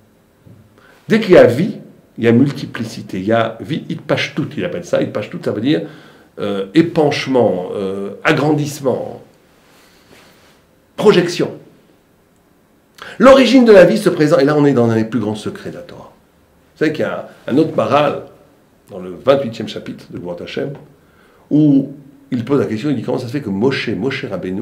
Dès qu'il y a vie, il y a multiplicité. Il y a vie, itpashtut, il appelle ça. Itpashtut, ça veut dire épanchement, agrandissement, projection. L'origine de la vie se présente, et là on est dans un des plus grands secrets de la Torah. Vous savez qu'il y a un autre Maharal, dans le 28e chapitre de Gvurat Hashem, où il pose la question, il dit comment ça se fait que Moshe Rabbeinu,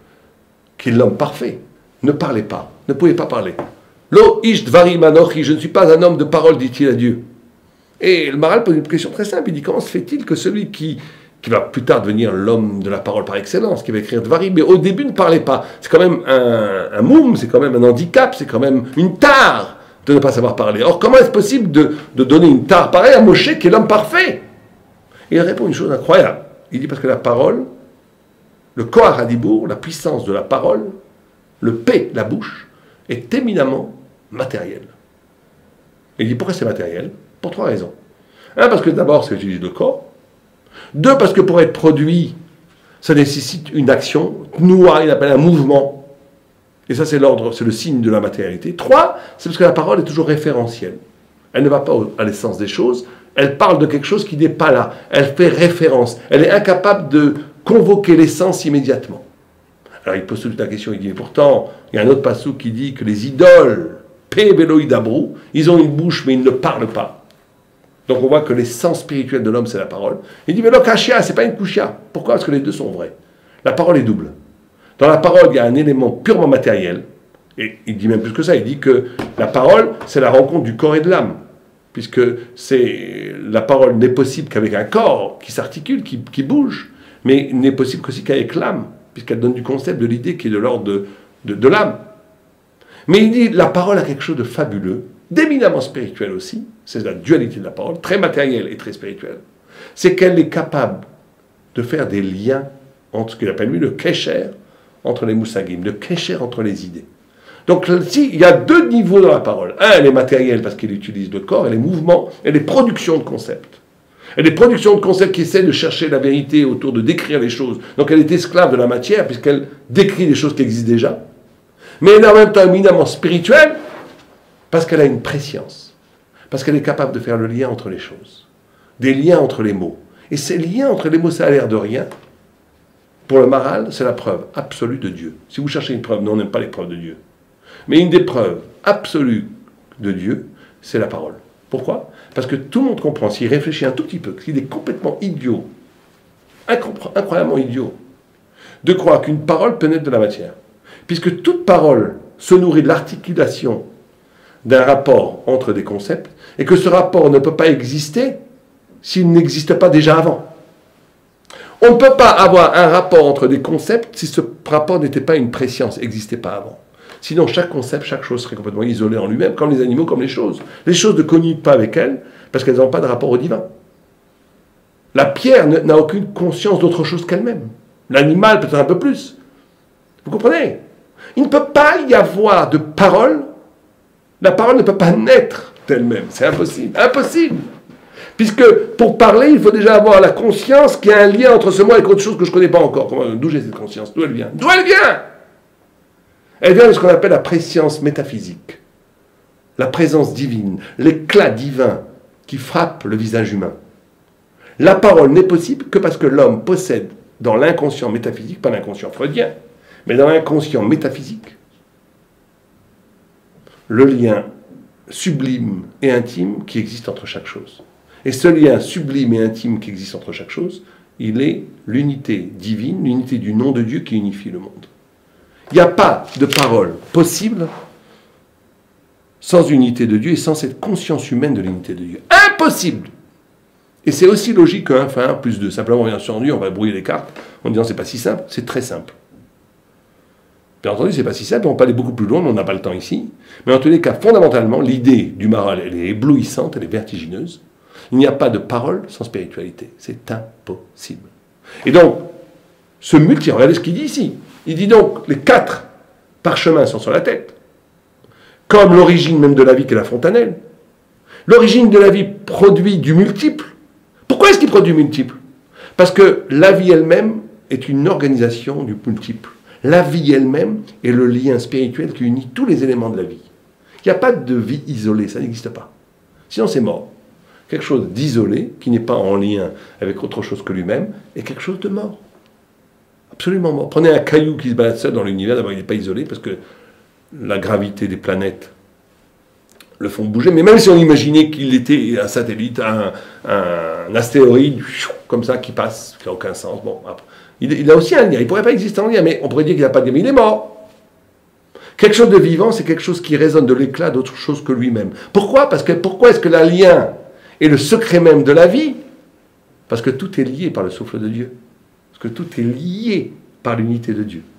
qui est l'homme parfait, ne parlait pas, ne pouvait pas parler. Lo ish dvarim anochi, je ne suis pas un homme de parole, dit-il à Dieu. Et le Maharal pose une question très simple, il dit comment se fait-il que celui qui va plus tard devenir l'homme de la parole par excellence, qui va écrire dvarim, mais au début ne parlait pas. C'est quand même un moum, c'est quand même un handicap, c'est quand même une tare de ne pas savoir parler. Or, comment est-ce possible de donner une tare pareille à Moshe, qui est l'homme parfait? Et il répond une chose incroyable. Il dit parce que la parole, le Koach Hadibour, la puissance de la parole, le P, la bouche, est éminemment matériel. Il dit pourquoi c'est matériel? Pour 3 raisons. 1, parce que d'abord, ça utilise le corps. 2, parce que pour être produit, ça nécessite une action. Tnoua, il appelle un mouvement. Et ça, c'est l'ordre, c'est le signe de la matérialité. 3, c'est parce que la parole est toujours référentielle. Elle ne va pas à l'essence des choses. Elle parle de quelque chose qui n'est pas là. Elle fait référence. Elle est incapable de convoquer l'essence immédiatement. Alors il pose toute la question, il dit, mais pourtant, il y a un autre passage qui dit que les idoles, Pe Velo Idabru, ils ont une bouche, mais ils ne parlent pas. Donc on voit que l'essence spirituelle de l'homme, c'est la parole. Il dit, mais le kashia, c'est pas une kushia. Pourquoi? Parce que les deux sont vrais. La parole est double. Dans la parole, il y a un élément purement matériel, et il dit même plus que ça, il dit que la parole, c'est la rencontre du corps et de l'âme. Puisque la parole n'est possible qu'avec un corps qui s'articule, qui bouge, mais n'est possible qu'aussi qu'avec l'âme, puisqu'elle donne du concept de l'idée qui est de l'ordre de l'âme. Mais il dit, la parole a quelque chose de fabuleux, d'éminemment spirituel aussi, c'est la dualité de la parole, très matérielle et très spirituelle, c'est qu'elle est capable de faire des liens entre ce qu'il appelle lui le kesher, entre les moussagim, le kesher entre les idées. Donc il y a 2 niveaux dans la parole. Un, elle est matérielle parce qu'il utilise le corps, elle est mouvement, elle est production de concepts. Elle est production de concepts qui essaient de chercher la vérité autour de décrire les choses. Donc elle est esclave de la matière puisqu'elle décrit des choses qui existent déjà. Mais elle est en même temps éminemment spirituelle parce qu'elle a une préscience. Parce qu'elle est capable de faire le lien entre les choses. Des liens entre les mots. Et ces liens entre les mots, ça a l'air de rien. Pour le Maharal, c'est la preuve absolue de Dieu. Si vous cherchez une preuve, nous on n'aime pas les preuves de Dieu. Mais une des preuves absolues de Dieu, c'est la parole. Pourquoi? Parce que tout le monde comprend, s'il réfléchit un tout petit peu, qu'il est complètement idiot, incroyablement idiot, de croire qu'une parole peut naître de la matière. Puisque toute parole se nourrit de l'articulation d'un rapport entre des concepts, et que ce rapport ne peut pas exister s'il n'existe pas déjà avant. On ne peut pas avoir un rapport entre des concepts si ce rapport n'était pas une préscience, n'existait pas avant. Sinon, chaque concept, chaque chose serait complètement isolée en lui-même, comme les animaux, comme les choses. Les choses ne communiquent pas avec elles, parce qu'elles n'ont pas de rapport au divin. La pierre n'a aucune conscience d'autre chose qu'elle-même. L'animal, peut-être un peu plus. Vous comprenez? Il ne peut pas y avoir de parole. La parole ne peut pas naître d'elle-même. C'est impossible. Impossible. Puisque pour parler, il faut déjà avoir la conscience qu'il y a un lien entre ce mot et autre chose que je ne connais pas encore. D'où j'ai cette conscience? D'où elle vient? D'où elle vient? Elle vient de ce qu'on appelle la préscience métaphysique, la présence divine, l'éclat divin qui frappe le visage humain. La parole n'est possible que parce que l'homme possède dans l'inconscient métaphysique, pas l'inconscient freudien, mais dans l'inconscient métaphysique, le lien sublime et intime qui existe entre chaque chose. Et ce lien sublime et intime qui existe entre chaque chose, il est l'unité divine, l'unité du nom de Dieu qui unifie le monde. Il n'y a pas de parole possible sans unité de Dieu et sans cette conscience humaine de l'unité de Dieu. Impossible! Et c'est aussi logique que 1 fait 1 plus 2. Simplement, bien entendu, on va brouiller les cartes en disant c'est pas si simple, c'est très simple. Bien entendu, c'est pas si simple, on peut aller beaucoup plus loin, mais on n'a pas le temps ici. Mais en tous les cas, fondamentalement, l'idée du Maharal, elle est éblouissante, elle est vertigineuse. Il n'y a pas de parole sans spiritualité. C'est impossible. Et donc, ce multi, regardez ce qu'il dit ici. Il dit donc, les 4 parchemins sont sur la tête. Comme l'origine même de la vie qu'est la fontanelle. L'origine de la vie produit du multiple. Pourquoi est-ce qu'il produit du multiple? Parce que la vie elle-même est une organisation du multiple. La vie elle-même est le lien spirituel qui unit tous les éléments de la vie. Il n'y a pas de vie isolée, ça n'existe pas. Sinon c'est mort. Quelque chose d'isolé, qui n'est pas en lien avec autre chose que lui-même, est quelque chose de mort. Absolument mort. Prenez un caillou qui se balade seul dans l'univers, d'abord il n'est pas isolé, parce que la gravité des planètes le font bouger, mais même si on imaginait qu'il était un satellite, un astéroïde, comme ça, qui passe, qui n'a aucun sens, bon, après, il a aussi un lien, il ne pourrait pas exister en lien, mais on pourrait dire qu'il n'a pas de lien, mais il est mort. Quelque chose de vivant, c'est quelque chose qui résonne de l'éclat d'autre chose que lui-même. Pourquoi? Parce que pourquoi est-ce que le lien est le secret même de la vie? Parce que tout est lié par le souffle de Dieu. Parce que tout est lié par l'unité de Dieu.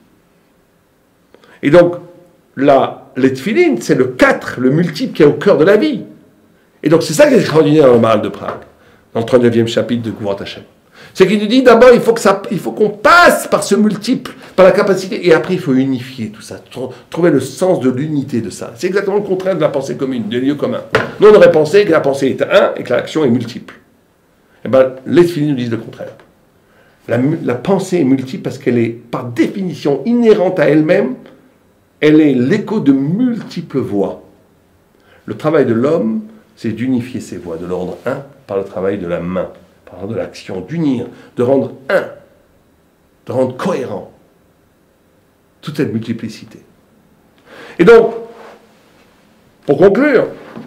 Et donc, les tefilines, c'est le 4, le multiple qui est au cœur de la vie. Et donc, c'est ça qui est extraordinaire dans le Maharal de Prague, dans le 39e chapitre de Gvurat Hashem. C'est qu'il nous dit d'abord, il faut qu'on passe par ce multiple, par la capacité, et après il faut unifier tout ça, trouver le sens de l'unité de ça. C'est exactement le contraire de la pensée commune, des lieux communs. Nous, on aurait pensé que la pensée est un et que l'action est multiple. Eh bien, les tefilines nous disent le contraire. La pensée est multiple parce qu'elle est, par définition, inhérente à elle-même, elle est l'écho de multiples voix. Le travail de l'homme, c'est d'unifier ces voix, de le rendre un par le travail de la main, par de l'action, d'unir, de rendre un, de rendre cohérent toute cette multiplicité. Et donc, pour conclure,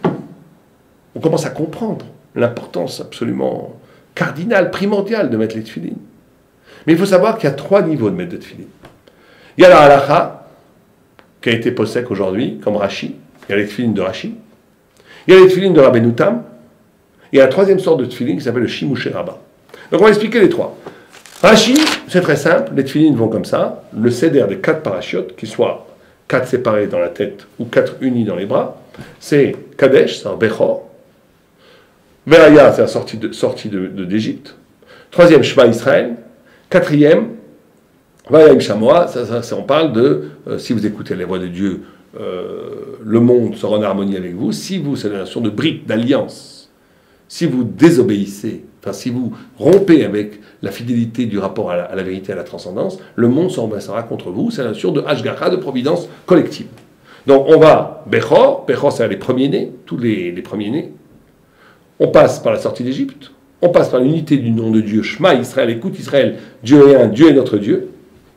on commence à comprendre l'importance absolument cardinale, primordiale de mettre les tefilines. Mais il faut savoir qu'il y a 3 niveaux de mettre des tefilines. Il y a la halakha, qui a été possèque aujourd'hui, comme Rashi. Il y a les tefilines de Rashi. Il y a les tefilines de Rabbeinu Tam. Il y a la 3e sorte de tefilin qui s'appelle le Shimushé Rabbah. Donc on va expliquer les 3. Rashi, c'est très simple, les tefilines vont comme ça, le seder des 4 parachiotes, qui soient 4 séparés dans la tête ou 4 unis dans les bras, c'est Kadesh, c'est un Bechor. Veraya, c'est la sortie d'Égypte. 3e, Shema Israël. 4e, Vayim Shamoa, on parle de, si vous écoutez les voix de Dieu, le monde sera en harmonie avec vous. Si vous, c'est la notion de brite, d'alliance. Si vous désobéissez, enfin si vous rompez avec la fidélité du rapport à la vérité, à la transcendance, le monde s'embrassera contre vous. C'est la notion de Hashgacha, de providence collective. Donc on va, Bechor, c'est les premiers-nés, tous les premiers-nés. On passe par la sortie d'Égypte, on passe par l'unité du nom de Dieu, Shema Israël, écoute Israël, Dieu est un, Dieu est notre Dieu.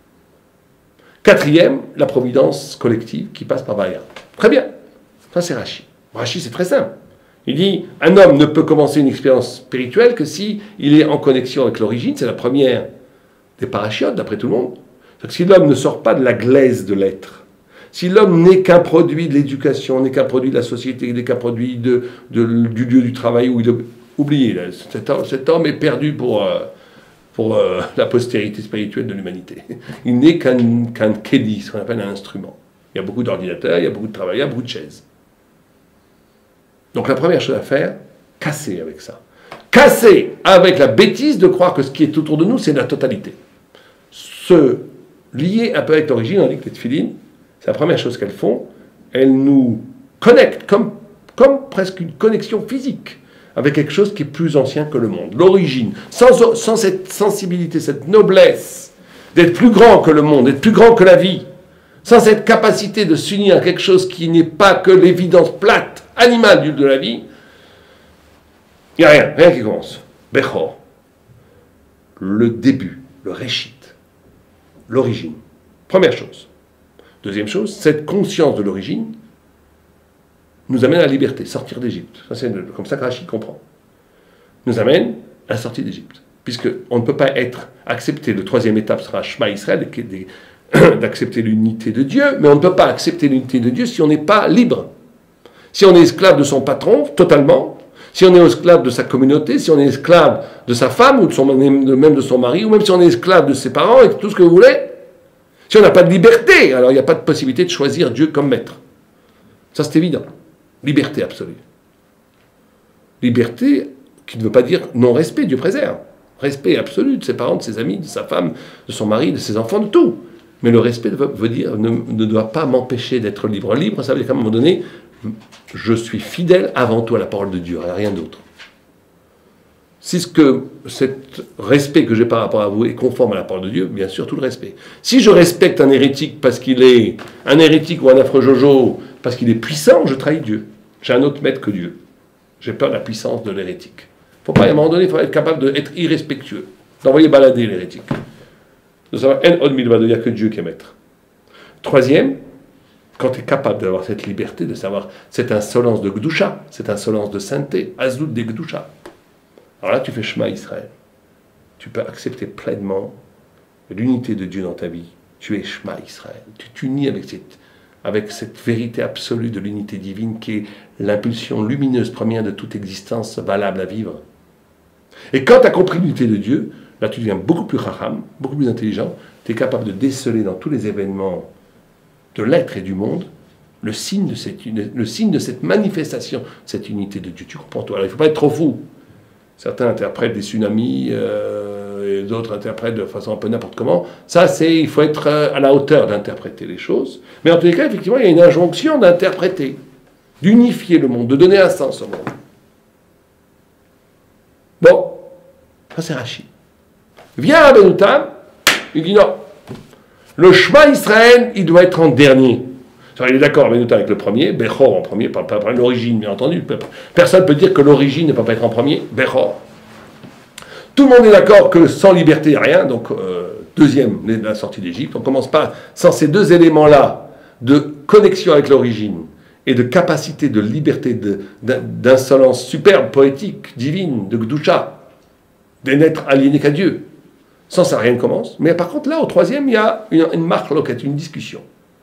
4e, la providence collective qui passe par Vaya. Très bien, ça c'est Rashi. Rashi c'est très simple. Il dit, un homme ne peut commencer une expérience spirituelle que si il est en connexion avec l'origine, c'est la première des parachiotes d'après tout le monde. Donc, si l'homme ne sort pas de la glaise de l'être, si l'homme n'est qu'un produit de l'éducation, n'est qu'un produit de la société, n'est qu'un produit du lieu du travail, où oubliez, cet homme est perdu pour la postérité spirituelle de l'humanité. Il n'est qu'un kéli, ce qu'on appelle un instrument. Il y a beaucoup d'ordinateurs, il y a beaucoup de travail, il y a beaucoup de chaises. Donc la première chose à faire, casser avec ça. Casser avec la bêtise de croire que ce qui est autour de nous, c'est la totalité. Se lier un peu avec l'origine, on dit que les tefilines, c'est la première chose qu'elles font, elles nous connectent comme presque une connexion physique avec quelque chose qui est plus ancien que le monde. L'origine, sans cette sensibilité, cette noblesse d'être plus grand que le monde, d'être plus grand que la vie, sans cette capacité de s'unir à quelque chose qui n'est pas que l'évidence plate, animale de la vie, il n'y a rien qui commence. Bechor, le début, le réchit, l'origine. Première chose. Deuxième chose, cette conscience de l'origine nous amène à la liberté, sortir d'Égypte. C'est comme ça que Rachid comprend. Nous amène à la sortie d'Égypte. Puisqu'on ne peut pas accepter, le 3e étape sera Shema Israël, d'accepter l'unité de Dieu, mais on ne peut pas accepter l'unité de Dieu si on n'est pas libre. Si on est esclave de son patron, totalement, Si on est esclave de sa communauté, si on est esclave de sa femme, ou même de son mari, ou même si on est esclave de ses parents, et tout ce que vous voulez, si on n'a pas de liberté, alors il n'y a pas de possibilité de choisir Dieu comme maître. Ça, c'est évident. Liberté absolue. Liberté qui ne veut pas dire non-respect, Dieu préserve. Respect absolu de ses parents, de ses amis, de sa femme, de son mari, de ses enfants, de tout. Mais le respect veut dire, ne doit pas m'empêcher d'être libre. Libre, ça veut dire qu'à un moment donné, je suis fidèle avant tout à la parole de Dieu, et à rien d'autre. Si cet respect que j'ai par rapport à vous est conforme à la parole de Dieu, bien sûr, tout le respect. Si je respecte un hérétique parce qu'il est un hérétique ou un affreux jojo, parce qu'il est puissant, je trahis Dieu. J'ai un autre maître que Dieu. J'ai peur de la puissance de l'hérétique. Faut pas, à un moment donné, il faut être capable d'être irrespectueux, d'envoyer balader l'hérétique. De savoir, il n'y a que Dieu qui est maître. Troisième, quand tu es capable d'avoir cette liberté, de savoir cette insolence de Gdusha, cette insolence de sainteté, Azut des Gdusha. Alors là, tu fais Shema Israël. Tu peux accepter pleinement l'unité de Dieu dans ta vie. Tu es Shema Israël. Tu t'unis avec cette vérité absolue de l'unité divine qui est l'impulsion lumineuse première de toute existence valable à vivre. Et quand tu as compris l'unité de Dieu, là tu deviens beaucoup plus raham, beaucoup plus intelligent, tu es capable de déceler dans tous les événements de l'être et du monde le signe de cette manifestation, cette unité de Dieu. Tu comprends toi. Alors il ne faut pas être trop fou. Certains interprètent des tsunamis, et d'autres interprètent de façon un peu n'importe comment. Ça, il faut être à la hauteur d'interpréter les choses. Mais en tous les cas, effectivement, il y a une injonction d'interpréter, d'unifier le monde, de donner un sens au monde. Bon, ça c'est Rashi. Vient Rabbeinu Tam, il dit non. Le Shema Israël, il doit être en dernier. Il est d'accord Rabbeinu Tam avec le premier, Bechor en premier, pas l'origine, bien entendu. Personne ne peut dire que l'origine ne peut pas être en premier, Bechor. Tout le monde est d'accord que sans liberté, il n'y a rien. Donc, deuxième, la sortie d'Égypte. On ne commence pas sans ces deux éléments-là de connexion avec l'origine et de capacité de liberté, d'insolence superbe, poétique, divine, de Gdusha, d'être aliéné qu'à Dieu. Sans ça, rien ne commence. Mais par contre, là, au troisième, il y a une marque loquette, une discussion.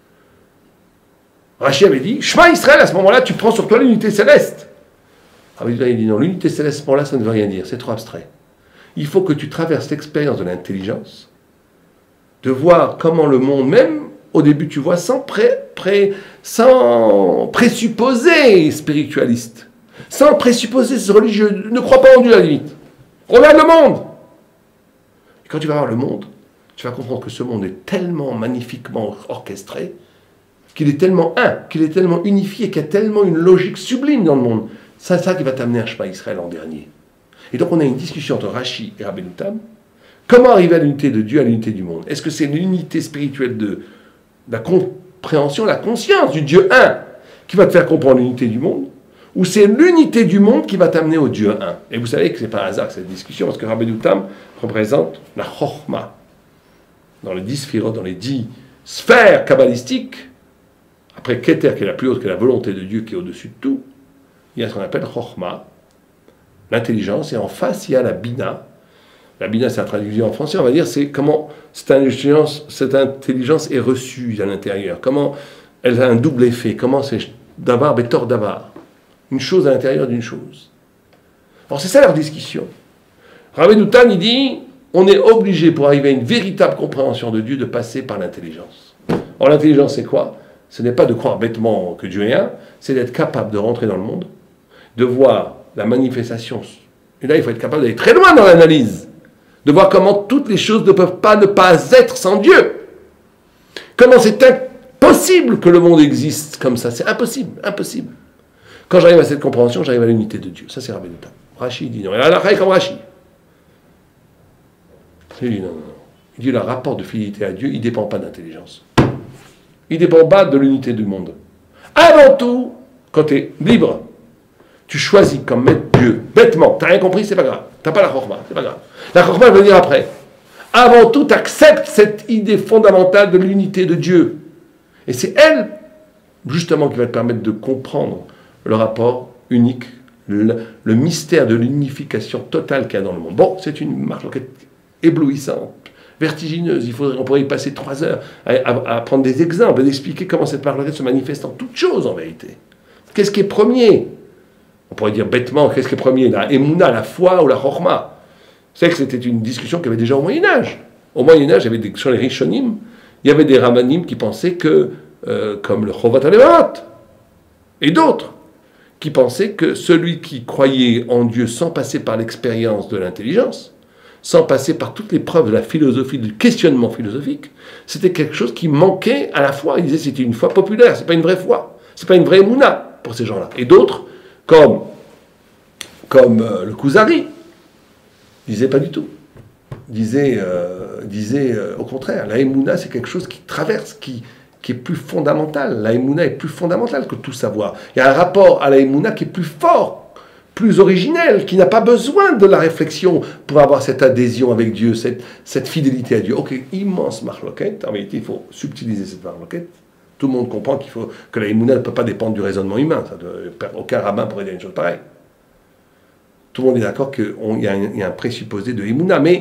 Rashi avait dit, Shema Israël, à ce moment-là, tu prends sur toi l'unité céleste. Il dit non, l'unité céleste, à ce moment-là, ça ne veut rien dire, c'est trop abstrait. Il faut que tu traverses l'expérience de l'intelligence, de voir comment le monde, même au début, tu vois, sans présupposer spiritualiste, sans présupposer religieux, ne crois pas en Dieu à la limite. Regarde le monde. Et quand tu vas voir le monde, tu vas comprendre que ce monde est tellement magnifiquement orchestré, qu'il est tellement qu'il est tellement unifié, qu'il y a tellement une logique sublime dans le monde. C'est ça qui va t'amener à Shema Israël en dernier. Et donc on a une discussion entre Rashi et Rabbeinu Tam. Comment arriver à l'unité de Dieu, à l'unité du monde? Est-ce que c'est l'unité spirituelle de la compréhension, la conscience du Dieu un qui va te faire comprendre l'unité du monde? Ou c'est l'unité du monde qui va t'amener au Dieu un? Et vous savez que ce n'est pas un hasard cette discussion, parce que Rabbeinu Tam représente la Chochma. Dans les 10 sphirotes, dans les 10 sphères kabbalistiques, après Keter, qui est la plus haute, qui est la volonté de Dieu, qui est au-dessus de tout, il y a ce qu'on appelle Chochma, l'intelligence, et en face, il y a la Bina. La Bina, c'est la traduction en français, on va dire, c'est comment cette intelligence est reçue à l'intérieur, comment elle a un double effet, comment c'est Davar Betor Davar, une chose à l'intérieur d'une chose. Alors c'est ça leur discussion. Rabbeinu Tam, il dit, on est obligé, pour arriver à une véritable compréhension de Dieu, de passer par l'intelligence. Or l'intelligence, c'est quoi? Ce n'est pas de croire bêtement que Dieu est un, c'est d'être capable de rentrer dans le monde, de voir la manifestation. Et là, il faut être capable d'aller très loin dans l'analyse, de voir comment toutes les choses ne peuvent pas ne pas être sans Dieu. Comment c'est impossible que le monde existe comme ça. C'est impossible, impossible. Quand j'arrive à cette compréhension, j'arrive à l'unité de Dieu. Ça, c'est Rabbeinu Tam. Rashi dit non. Et là, comme Rashi. Il dit non, non, non. Il dit le rapport de fidélité à Dieu, il ne dépend pas d'intelligence. Il ne dépend pas de l'unité du monde. Avant tout, quand tu es libre, tu choisis comme maître Dieu. Bêtement, tu n'as rien compris, c'est pas grave. Tu n'as pas la chorma, c'est pas grave. La chorma, je vais venir après. Avant tout, tu acceptes cette idée fondamentale de l'unité de Dieu. Et c'est elle, justement, qui va te permettre de comprendre le rapport unique, le mystère de l'unification totale qu'il y a dans le monde. Bon, c'est une marche éblouissante, vertigineuse. On pourrait y passer 3 heures à prendre des exemples, à expliquer comment cette marche se manifeste en toutes choses, en vérité. Qu'est-ce qui est premier? On pourrait dire bêtement, qu'est-ce qui est premier, la Emouna, la foi ou la Chokhma? C'est que c'était une discussion qu'il y avait déjà au Moyen-Âge. Au Moyen-Âge, il y avait sur les Rishonim, il y avait des Ramanim qui pensaient que, comme le Chovat HaLevavot, et d'autres, qui pensaient que celui qui croyait en Dieu sans passer par l'expérience de l'intelligence, sans passer par toutes les preuves de la philosophie, du questionnement philosophique, c'était quelque chose qui manquait à la foi. Ils disaient que c'était une foi populaire, c'est pas une vraie foi, c'est pas une vraie Emouna pour ces gens-là. Et d'autres, comme le Kuzari, disaient pas du tout. Disaient au contraire, la Emouna c'est quelque chose qui traverse, qui est plus fondamental. La Emouna est plus fondamentale que tout savoir. Il y a un rapport à la Emouna qui est plus fort, plus originel, qui n'a pas besoin de la réflexion pour avoir cette adhésion avec Dieu, cette fidélité à Dieu. Ok, immense marloquette. En vérité, il faut subtiliser cette marloquette. Tout le monde comprend que la Emouna ne peut pas dépendre du raisonnement humain. Aucun rabbin pourrait dire une chose pareille. Tout le monde est d'accord qu'il y a un présupposé de Emouna. Mais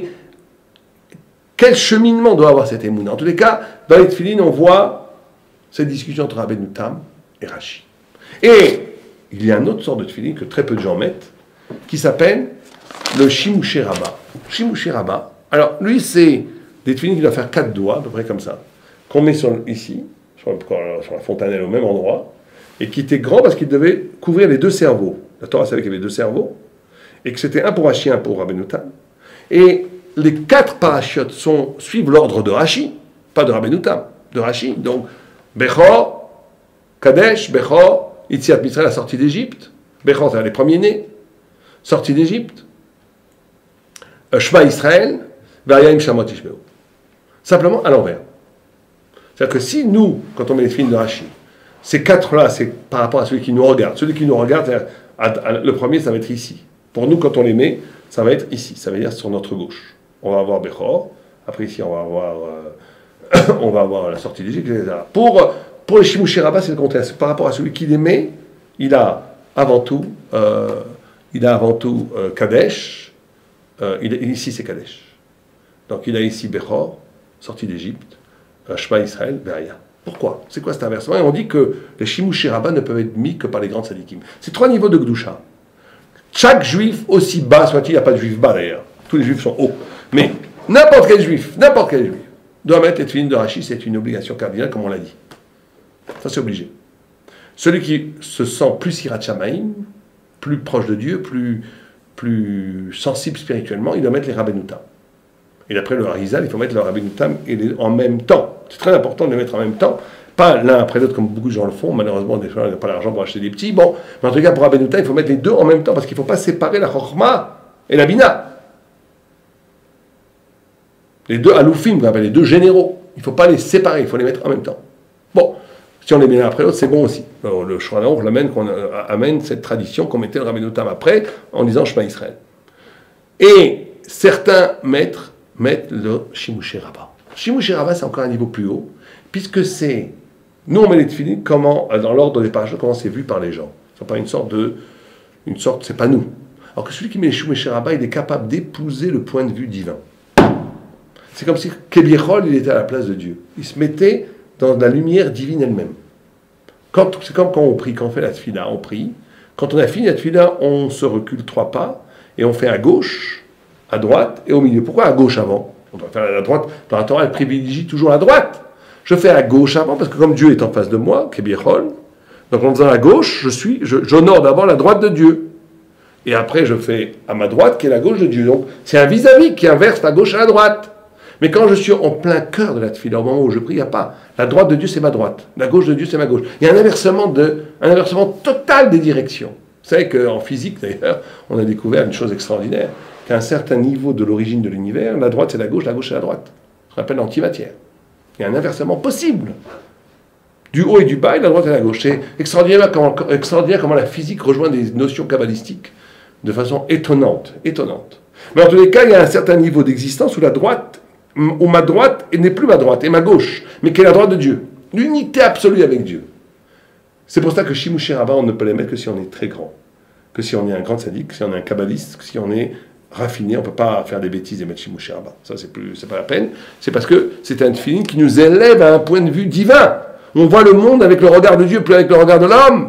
quel cheminement doit avoir cette Emouna? En tous les cas, dans les Tfilin, on voit cette discussion entre Rabbeinu Tam et Rashi. Et il y a une autre sorte de tefillin que très peu de gens mettent, qui s'appelle le Shimouché Rabbah. Shimouché Rabbah, alors lui c'est des tefillin qui doivent faire 4 doigts, à peu près comme ça, qu'on met ici, sur la fontanelle au même endroit, et qui était grand parce qu'il devait couvrir les 2 cerveaux. La Torah savait qu'il y avait 2 cerveaux, et que c'était un pour Rashi, un pour Rabbeinu Tam. Et les 4 parachiotes suivent l'ordre de Rashi, pas de Rabbeinu Tam, de Rashi. Donc, Bechor, Kadesh, Bechor, Yetziat Mitzrayim, la sortie d'Égypte. Bechor, c'est les premiers-nés. Sortie d'Égypte. Shema Israël, Vayayim Shamot Ishmeu. Simplement à l'envers. C'est-à-dire que si nous, quand on met les films de Rashi, ces 4-là, c'est par rapport à celui qui nous regarde. Celui qui nous regarde, le premier, ça va être ici. Pour nous, quand on les met, ça va être ici. Ça veut dire sur notre gauche. On va avoir Bechor. Après, ici, on va avoir la sortie d'Égypte, etc. Pour les Shimouché Rabbah, c'est le contraire. Par rapport à celui qui les met, il a avant tout Kadesh. Ici, c'est Kadesh. Donc, il a ici Bechor, sortie d'Égypte, Shema Israël, Be'aya. Pourquoi? C'est quoi cet inversement? Et on dit que les Shimouché Rabbah ne peuvent être mis que par les grands tzadikim. C'est 3 niveaux de Gdusha. Chaque juif, aussi bas soit-il, il n'y a pas de juif bas d'ailleurs. Tous les juifs sont hauts. Mais n'importe quel juif, doit mettre les tefillin de Rashi, c'est une obligation cardinale, comme on l'a dit. Ça, c'est obligé. Celui qui se sent plus Yirat Shamayim, plus proche de Dieu, plus sensible spirituellement, il doit mettre les Rabbeinu Tam. Et d'après le Harizal, il faut mettre le Rabbeinu Tam en même temps. C'est très important de les mettre en même temps, pas l'un après l'autre comme beaucoup de gens le font. Malheureusement, des fois, on n'a pas l'argent pour acheter des petits. Bon, mais en tout cas, pour Rabbeinu Tam, il faut mettre les deux en même temps, parce qu'il ne faut pas séparer la Chokhma et la Bina. Les deux aloufim, on appelle les deux généraux. Il ne faut pas les séparer, il faut les mettre en même temps. Bon, si on les met l'un après l'autre, c'est bon aussi. Alors, le Shulchan Aruch amène cette tradition qu'on mettait le Rabbeinu Tam après, en disant Shema Israël. Et certains mettent le Shimouché Rabbah. Shimouché Rabbah, c'est encore un niveau plus haut, puisque c'est... Nous, on met les tefillin dans l'ordre des parachutes, comment c'est vu par les gens. C'est pas c'est pas nous. Alors que celui qui met les Shimouché Rabbah, il est capable d'épouser le point de vue divin. C'est comme si Kebichol, il était à la place de Dieu. Il se mettait dans la lumière divine elle-même. C'est comme quand on prie, quand on fait la tefila, on prie. Quand on a fini la tefila, on se recule 3 pas et on fait à gauche, à droite et au milieu. Pourquoi à gauche avant? On doit faire à la droite. Dans la Torah, elle privilégie toujours la droite. Je fais à gauche avant parce que comme Dieu est en face de moi, Kebichol, donc en faisant à gauche, j'honore d'abord la droite de Dieu. Et après, je fais à ma droite qui est la gauche de Dieu. Donc c'est un vis-à-vis qui inverse la gauche à la droite. Mais quand je suis en plein cœur de la tefila, au moment où je prie, il n'y a pas. La droite de Dieu, c'est ma droite. La gauche de Dieu, c'est ma gauche. Il y a un inversement total des directions. Vous savez qu'en physique, d'ailleurs, on a découvert une chose extraordinaire, qu'à un certain niveau de l'origine de l'univers, la droite, c'est la gauche c'est la droite. Ce qu'on appelle l'antimatière. Il y a un inversement possible. Du haut et du bas, et la droite et la gauche. C'est extraordinaire comment la physique rejoint des notions kabbalistiques de façon étonnante. Mais en tous les cas, il y a un certain niveau d'existence où ma droite n'est plus ma droite, et ma gauche, mais qui est la droite de Dieu. L'unité absolue avec Dieu. C'est pour ça que Shimouché Rabbah, on ne peut les mettre que si on est très grand. Que si on est un grand sadique, si on est un kabbaliste, que si on est raffiné, on ne peut pas faire des bêtises et mettre Shimouché Rabbah. Ça, c'est pas la peine. C'est parce que c'est un feeling qui nous élève à un point de vue divin. On voit le monde avec le regard de Dieu, plus avec le regard de l'homme.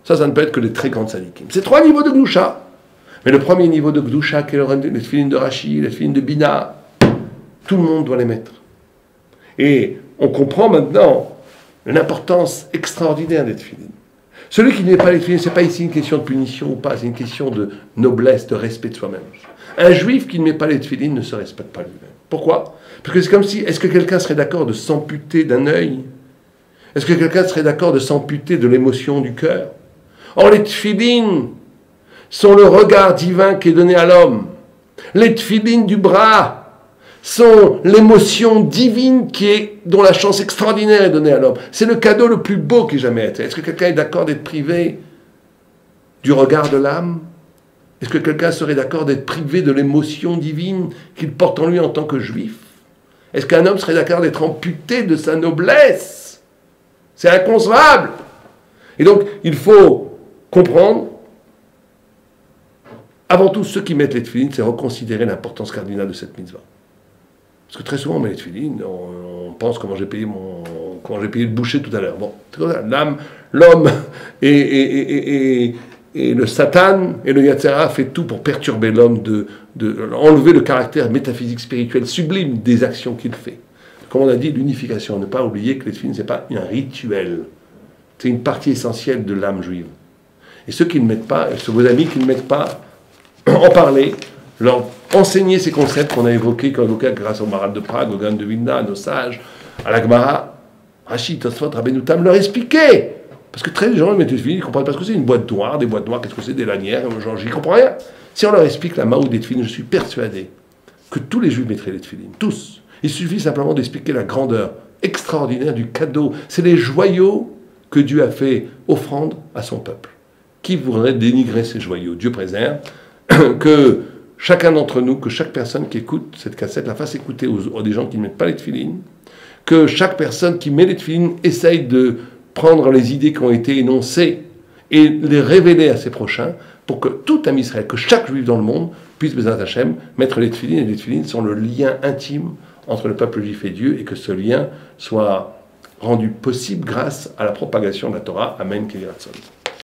Ça ne peut être que les très grandes sadikim. C'est 3 niveaux de Gdusha. Mais le premier niveau de Gdusha, qui est les tefilines de Rashi, les tefilines de Bina, tout le monde doit les mettre. Et on comprend maintenant l'importance extraordinaire des tefilines. Celui qui ne met pas les tefilines, ce n'est pas ici une question de punition ou pas, c'est une question de noblesse, de respect de soi-même. Un juif qui ne met pas les tefilines ne se respecte pas lui-même. Pourquoi? Parce que c'est comme si, est-ce que quelqu'un serait d'accord de s'amputer d'un œil? Est-ce que quelqu'un serait d'accord de s'amputer de l'émotion du cœur? Or, les tefilines sont le regard divin qui est donné à l'homme. Les tefilines du bras sont l'émotion divine dont la chance extraordinaire est donnée à l'homme. C'est le cadeau le plus beau qui ait jamais été. Est-ce que quelqu'un est d'accord d'être privé du regard de l'âme? Est-ce que quelqu'un serait d'accord d'être privé de l'émotion divine qu'il porte en lui en tant que juif? Est-ce qu'un homme serait d'accord d'être amputé de sa noblesse? C'est inconcevable. Et donc, il faut comprendre, avant tout, ceux qui mettent les tefilines, c'est reconsidérer l'importance cardinale de cette mitzvah. Parce que très souvent, on met les tefilines, on pense comment j'ai payé le boucher tout à l'heure. Bon, c'est comme ça. L'homme et le Satan et le Yatzera fait tout pour perturber l'homme, enlever le caractère métaphysique, spirituel, sublime des actions qu'il fait. Comme on a dit, l'unification. Ne pas oublier que les tefilines, ce n'est pas un rituel. C'est une partie essentielle de l'âme juive. Et ceux qui ne mettent pas, vos amis qui ne mettent pas, en parler, leur enseigner ces concepts qu'on a évoqués grâce au Maral de Prague, au Gaon de Vilna, à nos sages, à la Gemara, Rashi, Tosfot, Rabbeinu Tam, leur expliquer. Parce que très gens mettent des tefilines, ils ne comprennent pas ce que c'est, une boîte noire, des boîtes noires, qu'est-ce que c'est, des lanières, genre, j'y comprends rien. Si on leur explique la Maou des tefilines, je suis persuadé que tous les juifs mettraient les tefilines, tous. Il suffit simplement d'expliquer la grandeur extraordinaire du cadeau. C'est les joyaux que Dieu a fait offrande à son peuple. Qui voudrait dénigrer ces joyaux? Dieu préserve que chacun d'entre nous, que chaque personne qui écoute cette cassette la fasse écouter aux des gens qui ne mettent pas les tefilines, que chaque personne qui met les tefilines essaye de prendre les idées qui ont été énoncées et les révéler à ses prochains pour que tout un Israël, que chaque juif dans le monde puisse, Bezrat Hashem, mettre les tefilines. Et les tefilines sont le lien intime entre le peuple juif et Dieu, et que ce lien soit rendu possible grâce à la propagation de la Torah. Amen. Kéli Ratzon.